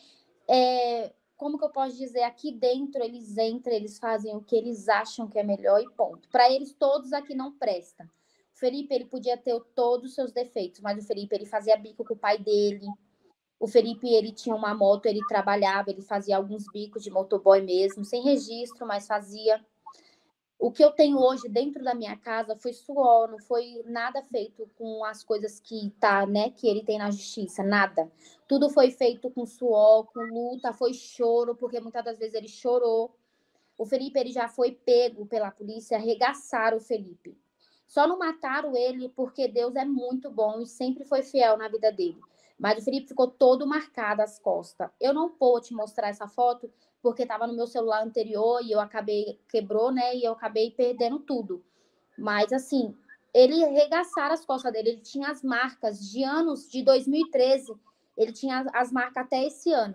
é, como que eu posso dizer? Aqui dentro, eles entram, eles fazem o que eles acham que é melhor e ponto. Para eles, todos aqui não prestam. O Felipe, ele podia ter todos os seus defeitos, mas o Felipe, ele fazia bico com o pai dele. O Felipe, ele tinha uma moto, ele trabalhava, ele fazia alguns bicos de motoboy mesmo, sem registro, mas fazia. O que eu tenho hoje dentro da minha casa foi suor, não foi nada feito com as coisas que tá, né, que ele tem na justiça, nada. Tudo foi feito com suor, com luta, foi choro, porque muitas das vezes ele chorou. O Felipe, ele já foi pego pela polícia, arregaçaram o Felipe. Só não mataram ele porque Deus é muito bom e sempre foi fiel na vida dele. Mas o Felipe ficou todo marcado as costas. Eu não vou te mostrar essa foto porque estava no meu celular anterior e eu acabei, quebrou, né? E eu acabei perdendo tudo. Mas, assim, ele arregaçaram as costas dele. Ele tinha as marcas de anos, de dois mil e treze. Ele tinha as marcas até esse ano.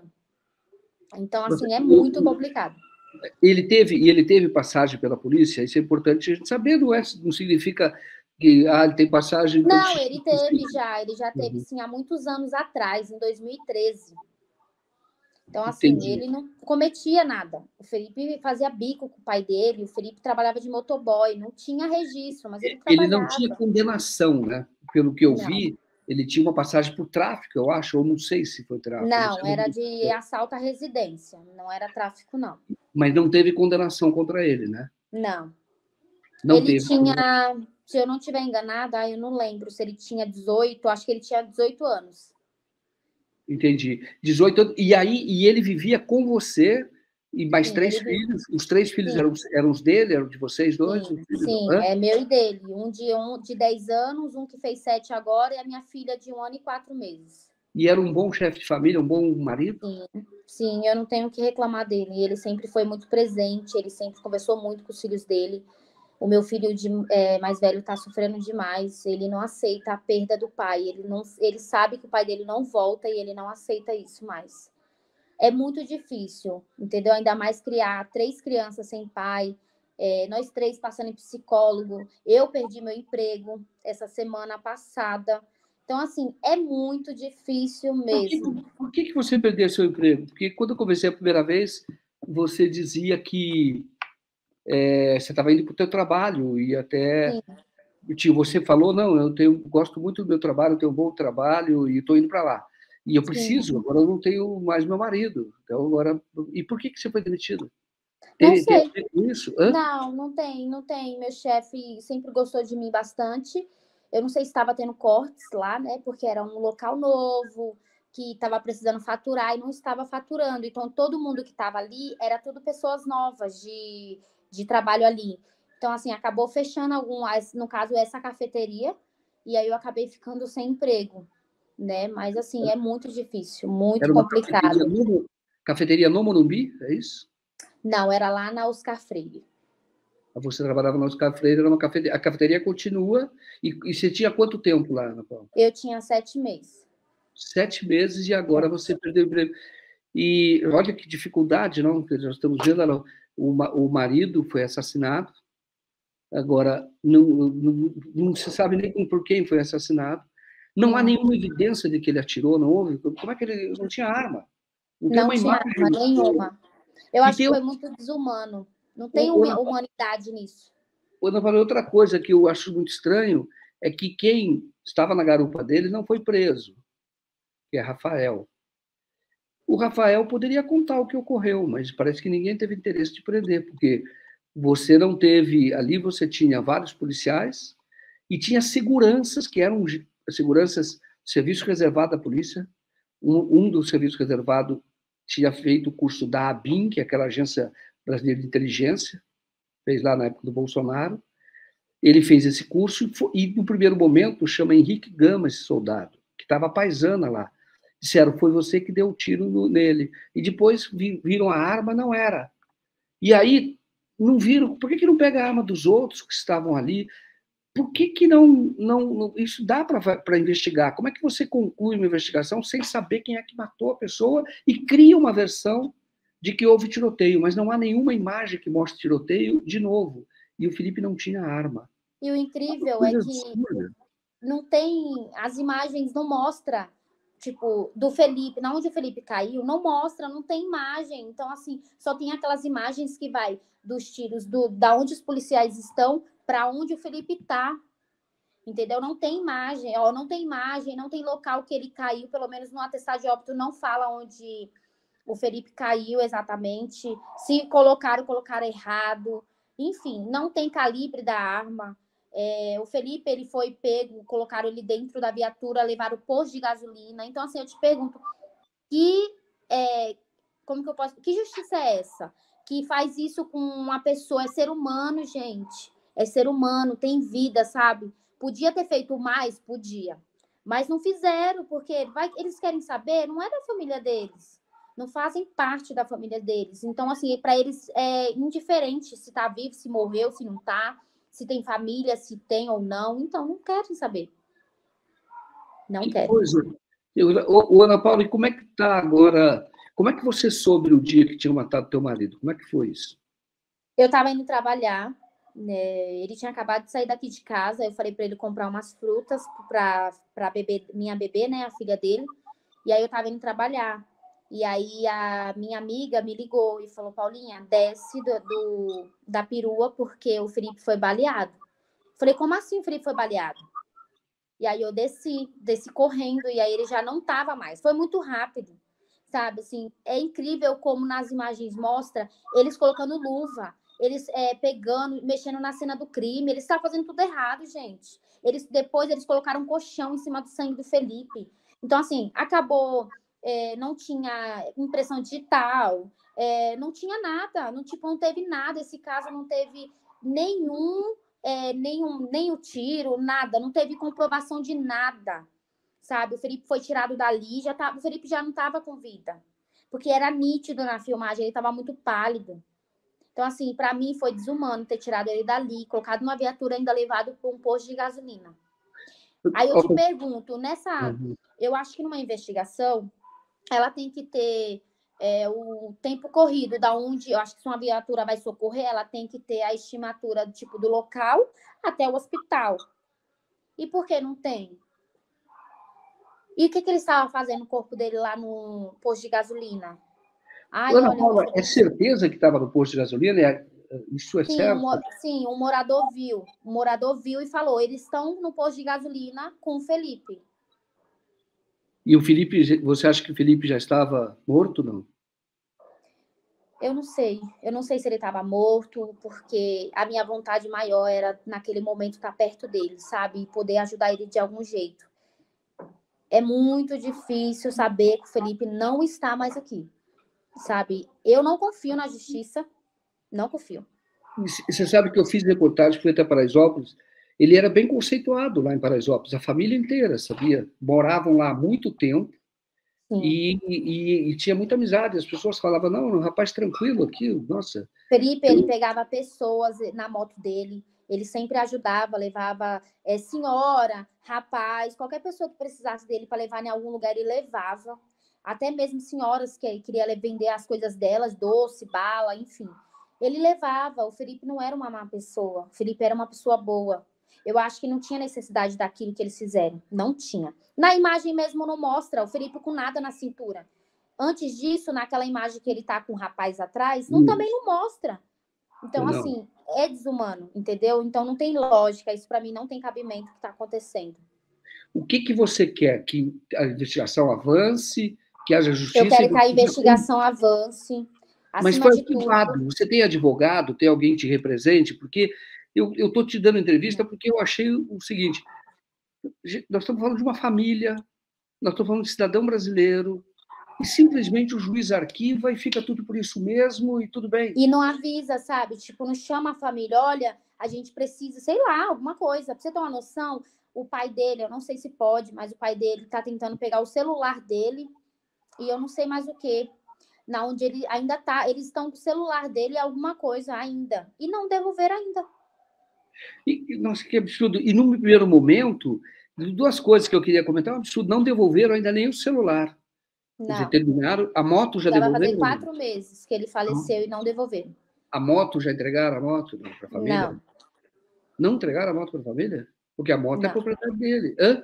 Então, assim, é muito complicado. Ele teve, e ele teve passagem pela polícia, isso é importante a gente saber, não, é, não significa que ah, ele tem passagem... Então... Não, ele teve já, ele já teve, sim, há muitos anos atrás, em dois mil e treze. Então, assim, Entendi. ele não cometia nada. O Felipe fazia bico com o pai dele, o Felipe trabalhava de motoboy, não tinha registro, mas ele Ele trabalhava. não tinha condenação, né? Pelo que eu Não. vi, ele tinha uma passagem por tráfico, eu acho, ou não sei se foi tráfico. Não, sei era se- de assalto à residência, não era tráfico, não. Mas não teve condenação contra ele, né? Não. Não Ele teve. tinha, se eu não estiver enganada, ah, eu não lembro se ele tinha dezoito, acho que ele tinha dezoito anos. Entendi. dezoito anos. E aí, e ele vivia com você e mais Sim, três ele vivia- filhos. Os três filhos Sim. eram, eram os dele, eram de vocês dois? Sim, Os filhos? sim, Hã? é meu e dele. Um de, um de dez anos, um que fez sete agora, e a minha filha de um ano e quatro meses. E era um bom chefe de família, um bom marido? Sim, sim, eu não tenho o que reclamar dele. Ele sempre foi muito presente, ele sempre conversou muito com os filhos dele. O meu filho de, é, mais velho está sofrendo demais. Ele não aceita a perda do pai. Ele, não, ele sabe que o pai dele não volta e ele não aceita isso mais. É muito difícil, entendeu? Ainda mais criar três crianças sem pai. É, nós três passando em psicólogo. Eu perdi meu emprego essa semana passada. Então, assim, é muito difícil Por que, mesmo. por que, que você perdeu seu emprego? Porque quando eu conversei a primeira vez, você dizia que é, você estava indo para o seu trabalho e até Sim. você falou, não, eu tenho, gosto muito do meu trabalho, eu tenho um bom trabalho e estou indo para lá. E eu preciso, Sim. agora eu não tenho mais meu marido. Então agora, e por que, que você foi demitido? Não Tem, tem a sei. ver com isso? Hã? Não, não tem, não tem. Meu chefe sempre gostou de mim bastante. Eu não sei se estava tendo cortes lá, né? Porque era um local novo, que estava precisando faturar e não estava faturando. Então, todo mundo que estava ali era tudo pessoas novas de, de trabalho ali. Então, assim, acabou fechando algum, no caso, essa cafeteria, e aí eu acabei ficando sem emprego, né? Mas, assim, é muito difícil, muito Era uma cafeteria complicado. no, cafeteria no Morumbi, é isso? Não, era lá na Oscar Freire. Você trabalhava na Oscar Freire, era uma cafeteria. A cafeteria continua. E, e você tinha quanto tempo lá, Ana Paula? Eu tinha sete meses. Sete meses e agora você perdeu o emprego. E olha que dificuldade, não? Nós estamos vendo, ela, o, o marido foi assassinado. Agora, não, não, não se sabe nem por quem foi assassinado. Não há nenhuma evidência de que ele atirou, não houve. Como é que ele não tinha arma? Não tem Não uma tinha imagem. arma nenhuma. Eu E acho tem que foi muito desumano. Não tem o- o- humanidade nisso. outra coisa que eu acho muito estranho é que quem estava na garupa dele não foi preso, que é Rafael. O Rafael poderia contar o que ocorreu, mas parece que ninguém teve interesse de prender, porque você não teve. Ali você tinha vários policiais e tinha seguranças, que eram seguranças, serviço reservado da polícia. Um, um dos serviços reservados tinha feito o curso da ABIN, que é aquela agência brasileira de inteligência, fez lá na época do Bolsonaro. Ele fez esse curso e, foi, e no primeiro momento, chama Henrique Gama, esse soldado, que estava paisana lá. Disseram, foi você que deu o tiro no, nele. E depois viram a arma, não era. E aí, não viram, por que, que não pega a arma dos outros que estavam ali? Por que, que não, não, não. Isso dá para investigar. Como é que você conclui uma investigação sem saber quem é que matou a pessoa e cria uma versão de que houve tiroteio, mas não há nenhuma imagem que mostre tiroteio de novo. E o Felipe não tinha arma. E o incrível é que não tem. As imagens não mostram, tipo, do Felipe, na onde o Felipe caiu, não mostra, não tem imagem. Então, assim, só tem aquelas imagens que vai dos tiros, do, da onde os policiais estão para onde o Felipe tá. Entendeu? Não tem imagem, ó, não tem imagem, não tem local que ele caiu, pelo menos no atestado de óbito não fala onde o Felipe caiu exatamente. Se colocaram, colocaram errado. Enfim, não tem calibre da arma. É, o Felipe, ele foi pego, colocaram ele dentro da viatura, levaram o posto de gasolina. Então, assim, eu te pergunto, que, é, como que eu posso... Que justiça é essa? Que faz isso com uma pessoa? É ser humano, gente. É ser humano, tem vida, sabe? Podia ter feito mais? Podia. Mas não fizeram, porque vai, eles querem saber, não é da família deles. Não fazem parte da família deles. Então, assim, para eles é indiferente se tá vivo, se morreu, se não tá, se tem família, se tem ou não. Então, não querem saber. Não que querem. Coisa. Eu, ô, ô, Ana Paula, e como é que tá agora? Como é que você soube o dia que tinha matado teu marido? Como é que foi isso? Eu estava indo trabalhar, né? Ele tinha acabado de sair daqui de casa. Eu falei para ele comprar umas frutas para bebê, minha bebê, né, a filha dele. E aí eu estava indo trabalhar. E aí a minha amiga me ligou e falou, Paulinha, desce do, do, da perua porque o Felipe foi baleado. Falei, como assim o Felipe foi baleado? E aí eu desci, desci correndo, e aí ele já não estava mais. Foi muito rápido, sabe? Assim, é incrível como nas imagens mostra eles colocando luva, eles é, pegando, mexendo na cena do crime. Eles estavam fazendo tudo errado, gente. Eles, depois eles colocaram um colchão em cima do sangue do Felipe. Então, assim, acabou... É, não tinha impressão digital, é, não tinha nada, não, tipo, não teve nada. Esse caso não teve nenhum, é, nenhum, nem o tiro, nada, não teve comprovação de nada, sabe? O Felipe foi tirado dali, já tá, o Felipe já não estava com vida, porque era nítido na filmagem, ele estava muito pálido. Então, assim, para mim foi desumano ter tirado ele dali, colocado numa viatura, ainda levado para um posto de gasolina. Aí eu te pergunto, nessa, uhum. eu acho que numa investigação ela tem que ter é, o tempo corrido, da onde, eu acho que se uma viatura vai socorrer, ela tem que ter a estimatura tipo, do local até o hospital. E por que não tem? E o que, que ele estava fazendo no corpo dele lá no posto de gasolina? Ai, Ana olha, Paula, é certeza que estava no posto de gasolina? É, isso é sim, certo? Um, sim, um morador viu. Um morador viu e falou, eles estão no posto de gasolina com o Felipe. E o Felipe, você acha que o Felipe já estava morto, não? Eu não sei. Eu não sei se ele estava morto, porque a minha vontade maior era, naquele momento, estar perto dele, sabe? E poder ajudar ele de algum jeito. É muito difícil saber que o Felipe não está mais aqui, sabe? Eu não confio na justiça, não confio. E você sabe que eu fiz reportagem, fui até Paraisópolis, ele era bem conceituado lá em Paraisópolis, a família inteira, sabia? Moravam lá há muito tempo e, e, e tinha muita amizade. As pessoas falavam, não, um rapaz tranquilo aqui, nossa. Felipe, eu... ele pegava pessoas na moto dele, ele sempre ajudava, levava é, senhora, rapaz, qualquer pessoa que precisasse dele para levar em algum lugar, ele levava. Até mesmo senhoras que queria vender as coisas delas, doce, bala, enfim. Ele levava. O Felipe não era uma má pessoa, o Felipe era uma pessoa boa. Eu acho que não tinha necessidade daquilo que eles fizeram. Não tinha. Na imagem mesmo não mostra o Felipe com nada na cintura. Antes disso, naquela imagem que ele tá com o rapaz atrás, não, hum. também não mostra. Então, não. assim, é desumano, entendeu? Então não tem lógica. Isso para mim não tem cabimento que está acontecendo. O que, que você quer? Que a investigação avance? Que haja justiça? Eu quero que a investigação avance. Mas foi advogado. Você tem advogado? Tem alguém que te represente? Porque eu estou te dando entrevista porque eu achei o seguinte: nós estamos falando de uma família, nós estamos falando de cidadão brasileiro, e simplesmente o juiz arquiva e fica tudo por isso mesmo e tudo bem. E não avisa, sabe? Tipo, não chama a família, olha, a gente precisa, sei lá, alguma coisa. Pra você ter uma noção, o pai dele, eu não sei se pode, mas o pai dele tá tentando pegar o celular dele e eu não sei mais o que. Na onde ele ainda tá, eles estão com o celular dele alguma coisa ainda. E não devolveram ainda. E, nossa, que absurdo. E no primeiro momento, duas coisas que eu queria comentar. É um absurdo, não devolveram ainda nem o celular. Não. Já terminaram? A moto já, já devolveram? Vai fazer quatro meses que ele faleceu não. e não devolveram. A moto, já entregaram a moto para a família? Não. Não entregaram a moto para a família? Porque a moto não. é propriedade dele. Hã?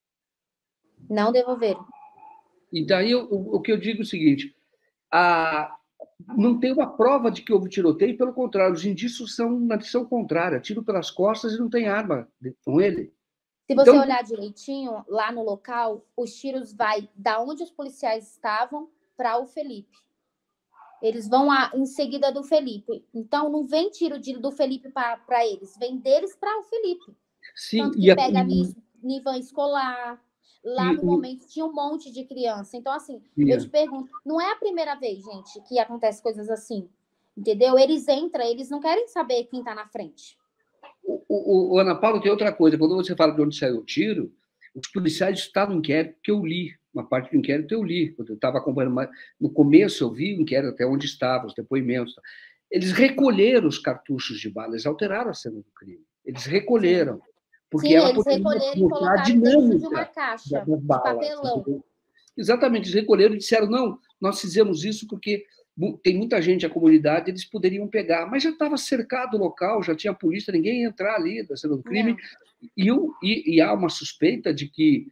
Não devolveram. E daí o, o que eu digo é o seguinte: a, não tem uma prova de que houve tiroteio, pelo contrário, os indícios são na direção contrária, tiro pelas costas e não tem arma com ele. Se você então, olhar direitinho, lá no local, os tiros vai da onde os policiais estavam para o Felipe. Eles vão a, em seguida do Felipe. Então, não vem tiro de, do Felipe para eles, vem deles para o Felipe. Sim, Tanto que e pega a... em van escolar. Lá no e, momento tinha um monte de criança. Então, assim, yeah. eu te pergunto, não é a primeira vez, gente, que acontece coisas assim. Entendeu? Eles entram, eles não querem saber quem está na frente. O, o, o Ana Paula, tem outra coisa. Quando você fala de onde saiu o tiro, os policiais estavam no inquérito que eu li. Uma parte do inquérito eu li. Quando eu estava acompanhando, mas no começo eu vi o inquérito até onde estava, os depoimentos. Eles recolheram os cartuchos de bala, eles alteraram a cena do crime. Eles recolheram. Sim. Porque Sim, ela eles recolheram e colocaram dentro de uma caixa de papelão. Exatamente, eles recolheram e disseram, não, nós fizemos isso porque tem muita gente, a comunidade, eles poderiam pegar, mas já estava cercado o local, já tinha polícia, ninguém ia entrar ali da cena do crime, e, e, e há uma suspeita de que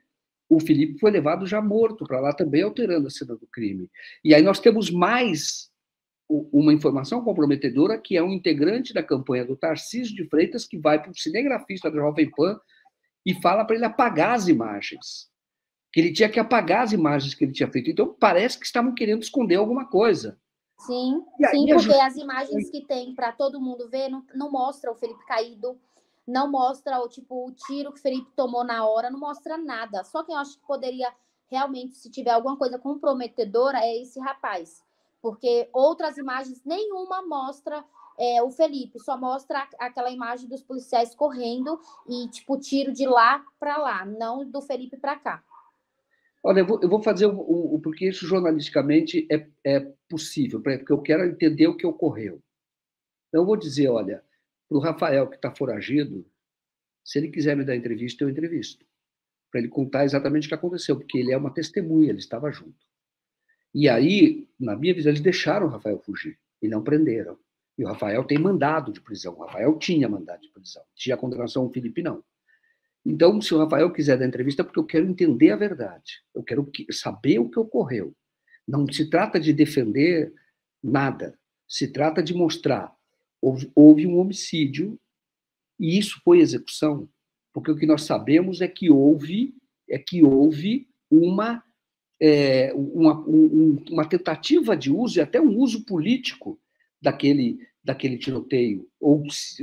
o Felipe foi levado já morto para lá também, alterando a cena do crime. E aí nós temos mais uma informação comprometedora, que é um integrante da campanha do Tarcísio de Freitas, que vai para o cinegrafista da Jovem Pan e fala para ele apagar as imagens. Que ele tinha que apagar as imagens que ele tinha feito. Então, parece que estavam querendo esconder alguma coisa. Sim, aí, sim, porque gente... as imagens que tem para todo mundo ver não, não mostra o Felipe caído, não mostra o tipo o tiro que o Felipe tomou na hora, não mostra nada. Só quem eu acho que poderia realmente, se tiver alguma coisa comprometedora, é esse rapaz. Porque outras imagens, nenhuma mostra é, o Felipe, só mostra aquela imagem dos policiais correndo e, tipo, tiro de lá para lá, não do Felipe para cá. Olha, eu vou, eu vou fazer o, o, o porque isso jornalisticamente é, é possível, porque eu quero entender o que ocorreu. Então, eu vou dizer, olha, para o Rafael, que está foragido, se ele quiser me dar entrevista, eu entrevisto. Para ele contar exatamente o que aconteceu, porque ele é uma testemunha, ele estava junto. E aí, na minha visão, eles deixaram o Rafael fugir e não prenderam. E o Rafael tem mandado de prisão. O Rafael tinha mandado de prisão. Tinha a condenação, o Felipe não. Então, se o Rafael quiser dar entrevista, é porque eu quero entender a verdade. Eu quero saber o que ocorreu. Não se trata de defender nada. Se trata de mostrar. Houve, houve um homicídio e isso foi execução. Porque o que nós sabemos é que houve, é que houve uma, é, uma, um, uma tentativa de uso, e até um uso político daquele, daquele tiroteio. Ou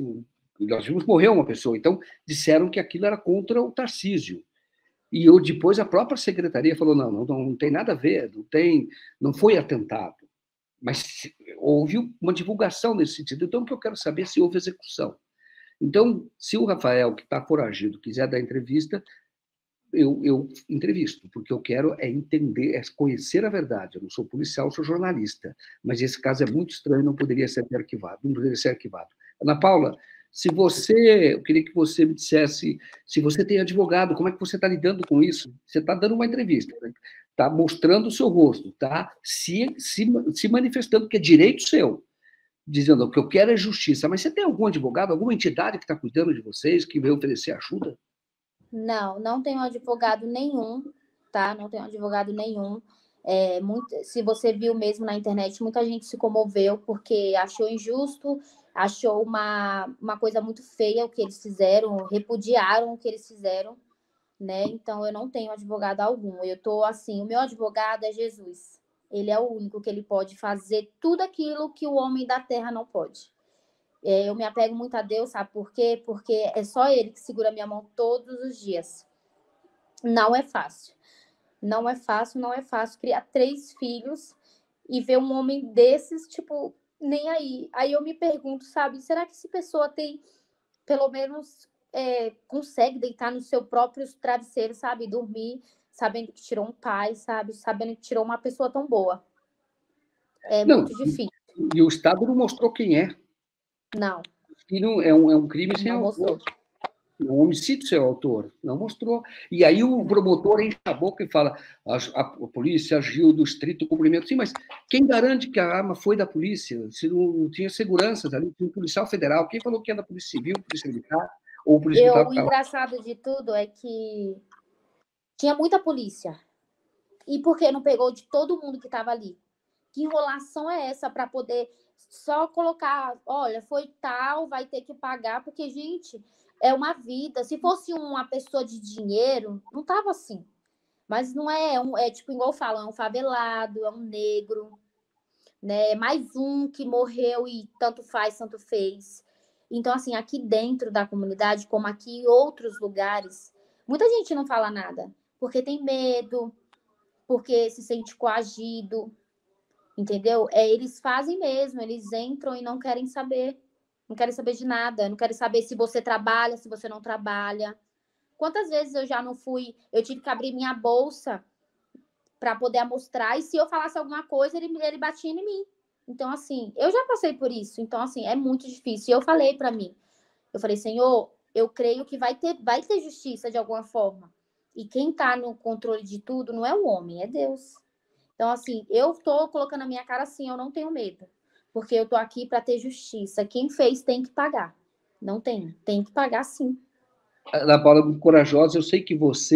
nós vimos morrer uma pessoa, então disseram que aquilo era contra o Tarcísio. E eu, depois a própria secretaria falou, não, não, não tem nada a ver, não, tem, não foi atentado. Mas houve uma divulgação nesse sentido. Então, o que eu quero saber é se houve execução. Então, se o Rafael, que está foragido, quiser dar entrevista, eu, eu entrevisto, porque eu quero é entender, é conhecer a verdade. Eu não sou policial, eu sou jornalista, mas esse caso é muito estranho, não poderia ser arquivado, não poderia ser arquivado. Ana Paula, se você, eu queria que você me dissesse, se você tem advogado, como é que você está lidando com isso? Você está dando uma entrevista, está né? mostrando o seu rosto, está se, se, se manifestando, que é direito seu, dizendo que eu quero é justiça. Mas você tem algum advogado, alguma entidade que está cuidando de vocês, que veio oferecer ajuda? Não, não tenho advogado nenhum, tá? Não tenho advogado nenhum. É, muito, se você viu mesmo na internet, muita gente se comoveu porque achou injusto, achou uma, uma coisa muito feia o que eles fizeram, repudiaram o que eles fizeram, né? Então, eu não tenho advogado algum. Eu tô assim, o meu advogado é Jesus. Ele é o único que ele pode fazer tudo aquilo que o homem da terra não pode. É, eu me apego muito a Deus, sabe por quê? Porque é só Ele que segura a minha mão todos os dias. Não é fácil. Não é fácil, não é fácil criar três filhos e ver um homem desses, tipo, nem aí. Aí eu me pergunto, sabe, será que essa pessoa tem, pelo menos, é, consegue deitar no seu próprio travesseiro, sabe? Dormir, sabendo que tirou um pai, sabe? Sabendo que tirou uma pessoa tão boa. É não, muito difícil. E o Estado não mostrou quem é. Não. E não, é, um, é um crime sem não autor. Mostrou. É um homicídio sem autor. Não mostrou. E aí o promotor enche a boca e fala a, a, a polícia agiu do estrito cumprimento. Sim, mas quem garante que a arma foi da polícia? Se não tinha seguranças ali, tinha um policial federal. Quem falou que é da Polícia Civil, Polícia Militar? Ou Polícia Eu, Militar? o engraçado de tudo é que tinha muita polícia. E por que não pegou de todo mundo que estava ali? Que enrolação é essa para poder só colocar, olha, foi tal, vai ter que pagar, porque, gente, é uma vida. Se fosse uma pessoa de dinheiro, não tava assim. Mas não é, é, um, é tipo, igual falam, é um favelado, é um negro, né? É mais um que morreu e tanto faz, tanto fez. Então, assim, aqui dentro da comunidade, como aqui em outros lugares, muita gente não fala nada, porque tem medo, porque se sente coagido, entendeu? É, eles fazem mesmo, eles entram e não querem saber, não querem saber de nada, não querem saber se você trabalha, se você não trabalha. Quantas vezes eu já não fui, eu tive que abrir minha bolsa para poder mostrar, e se eu falasse alguma coisa, ele, ele batia em mim. Então, assim, eu já passei por isso, então, assim, é muito difícil. E eu falei para mim, eu falei, Senhor, eu creio que vai ter, vai ter justiça de alguma forma. E quem está no controle de tudo não é o homem, é Deus. Então, assim, eu estou colocando a minha cara assim, eu não tenho medo. Porque eu estou aqui para ter justiça. Quem fez tem que pagar. Não tem, tem que pagar sim. Ana Paula, muito corajosa. Eu sei que você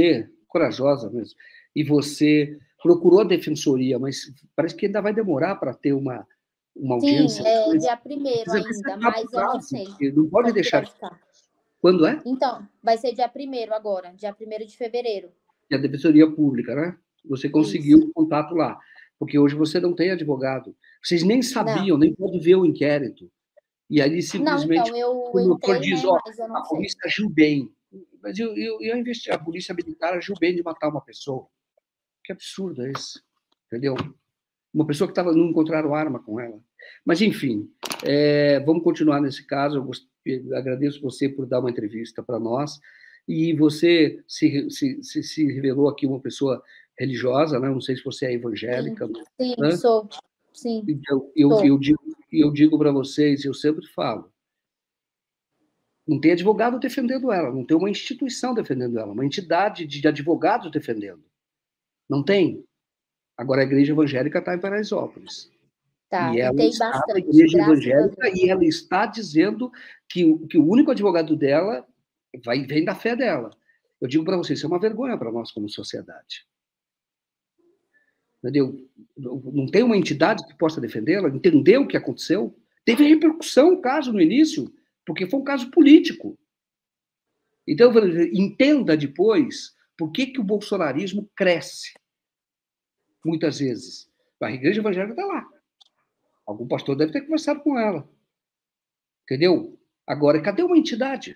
corajosa mesmo. E você procurou a defensoria, mas parece que ainda vai demorar para ter uma, uma audiência. Sim, é mas, dia primeiro ainda, mas eu não sei. Não pode deixar. Quando é? Então, vai ser dia primeiro agora, dia primeiro de fevereiro. E a defensoria pública, né? Você conseguiu o contato lá. Porque hoje você não tem advogado. Vocês nem sabiam, não. nem podem ver o inquérito. E aí, simplesmente, não, então, eu o doutor entrei, diz, né, ó, mas eu não a sei. polícia agiu bem. Mas eu, eu, eu investi, a polícia militar agiu bem de matar uma pessoa. Que absurdo é esse? Entendeu? Uma pessoa que tava, não encontraram arma com ela. Mas, enfim, é, vamos continuar nesse caso. Eu, gost... eu agradeço você por dar uma entrevista para nós. E você se, se, se, se revelou aqui uma pessoa religiosa, né? Não sei se você é evangélica. Sim, sim né? sou. Sim. Então, eu, sou. eu digo, eu digo para vocês, eu sempre falo, não tem advogado defendendo ela, não tem uma instituição defendendo ela, uma entidade de advogados defendendo. Não tem. Agora, a igreja evangélica está em Paraisópolis. Tá, e ela tem está bastante, na igreja evangélica e ela está dizendo que, que o único advogado dela vai, vem da fé dela. Eu digo para vocês, isso é uma vergonha para nós como sociedade. Entendeu? Não tem uma entidade que possa defendê-la, entender o que aconteceu. Teve repercussão o caso no início, porque foi um caso político. Então, entenda depois por que, que o bolsonarismo cresce. Muitas vezes. A igreja evangélica está lá. Algum pastor deve ter conversado com ela. Entendeu? Agora, cadê uma entidade?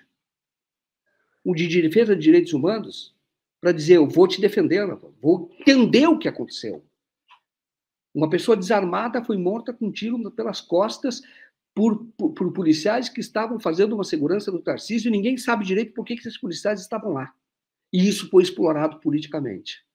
Um de defesa de direitos humanos para dizer, eu vou te defender, vou entender o que aconteceu. Uma pessoa desarmada foi morta com um tiro pelas costas por, por, por policiais que estavam fazendo uma segurança no Tarcísio e ninguém sabe direito por que esses policiais estavam lá. E isso foi explorado politicamente.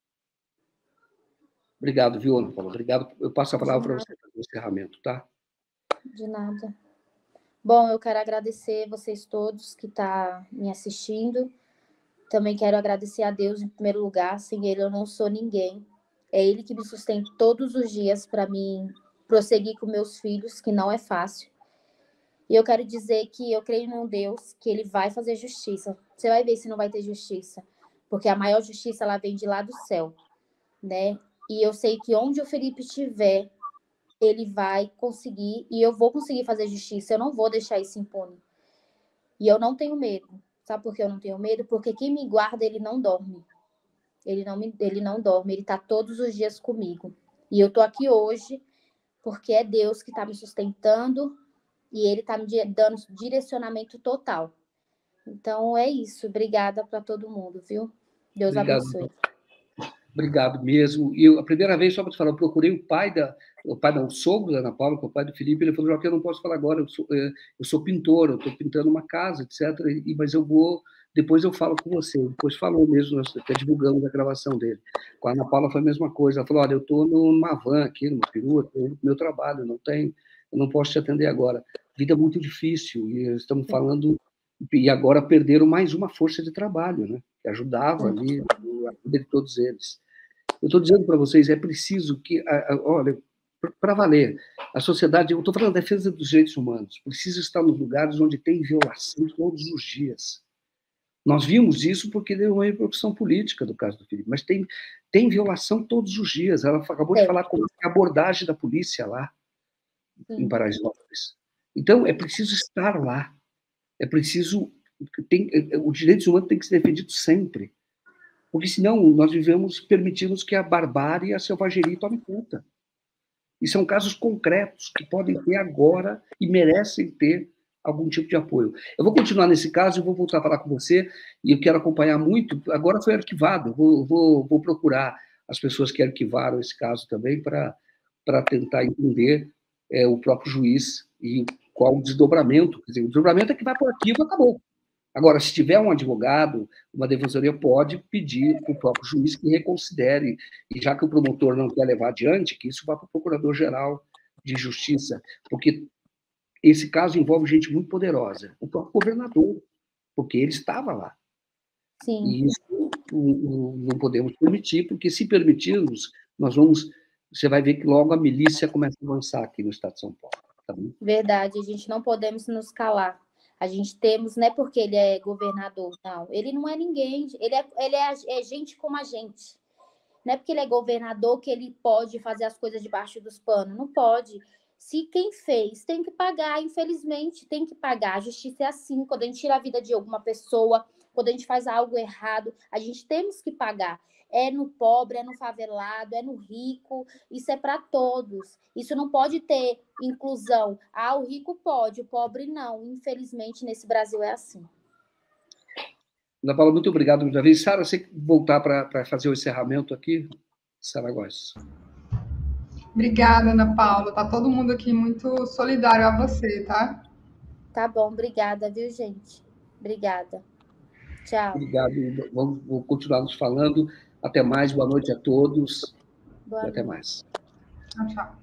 Obrigado, viu, Ana Paula? Obrigado. Eu passo a palavra para você fazer o encerramento, tá? De nada. Bom, eu quero agradecer vocês todos que estão me assistindo. Também quero agradecer a Deus em primeiro lugar. Sem Ele eu não sou ninguém. É Ele que me sustenta todos os dias para mim prosseguir com meus filhos, que não é fácil. E eu quero dizer que eu creio num Deus que Ele vai fazer justiça. Você vai ver se não vai ter justiça. Porque a maior justiça, ela vem de lá do céu, né? E eu sei que onde o Felipe estiver, ele vai conseguir, e eu vou conseguir fazer justiça. Eu não vou deixar isso impune. E eu não tenho medo. Sabe por que eu não tenho medo? Porque quem me guarda, ele não dorme. Ele não, me, ele não dorme, ele está todos os dias comigo. E eu estou aqui hoje porque é Deus que está me sustentando e Ele está me dando direcionamento total. Então, é isso. Obrigada para todo mundo, viu? Deus Obrigado. abençoe. Obrigado mesmo. E eu, a primeira vez, só para te falar, eu procurei o pai da... O pai não, o sogro da Ana Paula, que é o pai do Felipe, ele falou, Joaquim, eu não posso falar agora, eu sou, eu sou pintor, eu estou pintando uma casa, etcétera. E, mas eu vou... Depois eu falo com você. Depois falou mesmo, nós até divulgamos a gravação dele. Com a Ana Paula foi a mesma coisa. Ela falou, olha, eu estou numa van aqui, numa perua, tenho meu trabalho, não tem, eu não posso te atender agora. Vida muito difícil, e estamos falando... E agora perderam mais uma força de trabalho, né? Que ajudava ali, a vida de todos eles. Eu estou dizendo para vocês, é preciso que... Olha, para valer, a sociedade... Eu estou falando da defesa dos direitos humanos. Precisa estar nos lugares onde tem violação todos os dias. Nós vimos isso porque deu uma repercussão política do caso do Felipe, mas tem, tem violação todos os dias. Ela acabou de falar como a abordagem da polícia lá, Sim. em Paraisópolis. Então, é preciso estar lá. É preciso... Tem, os direitos humanos têm que ser defendidos sempre. Porque, senão, nós vivemos, permitimos que a barbárie e a selvageria tomem conta. E são casos concretos que podem ter agora e merecem ter algum tipo de apoio. Eu vou continuar nesse caso e vou voltar a falar com você, e eu quero acompanhar muito. Agora foi arquivado, eu vou, vou, vou procurar as pessoas que arquivaram esse caso também para tentar entender é, o próprio juiz e qual o desdobramento. Quer dizer, o desdobramento é que vai para o arquivo e acabou. Agora, se tiver um advogado, uma defensoria pode pedir para o próprio juiz que reconsidere, e já que o promotor não quer levar adiante, que isso vá para o Procurador-Geral de Justiça, porque esse caso envolve gente muito poderosa, o próprio governador, porque ele estava lá. Sim. E isso não podemos permitir, porque se permitirmos, nós vamos... Você vai ver que logo a milícia começa a avançar aqui no estado de São Paulo. Tá bom? Verdade, a gente não podemos nos calar. A gente temos, não é porque ele é governador, não. Ele não é ninguém, ele é, ele é, é gente como a gente. Não é porque ele é governador que ele pode fazer as coisas debaixo dos panos. Não pode. Se quem fez tem que pagar, infelizmente, tem que pagar. A justiça é assim. Quando a gente tira a vida de alguma pessoa, quando a gente faz algo errado, a gente temos que pagar. É no pobre, é no favelado, é no rico. Isso é para todos. Isso não pode ter inclusão. Ah, o rico pode, o pobre não. Infelizmente, nesse Brasil é assim. Ana Paula, muito obrigado mais uma vez. Sara, você voltar para fazer o encerramento aqui? Sara Góes. Obrigada, Ana Paula. Tá todo mundo aqui muito solidário a você, tá? Tá bom, obrigada, viu, gente? Obrigada. Tchau. Obrigado. Vamos, vamos continuar nos falando. Até mais. Boa noite a todos. Boa e até noite. mais. Tchau, tchau.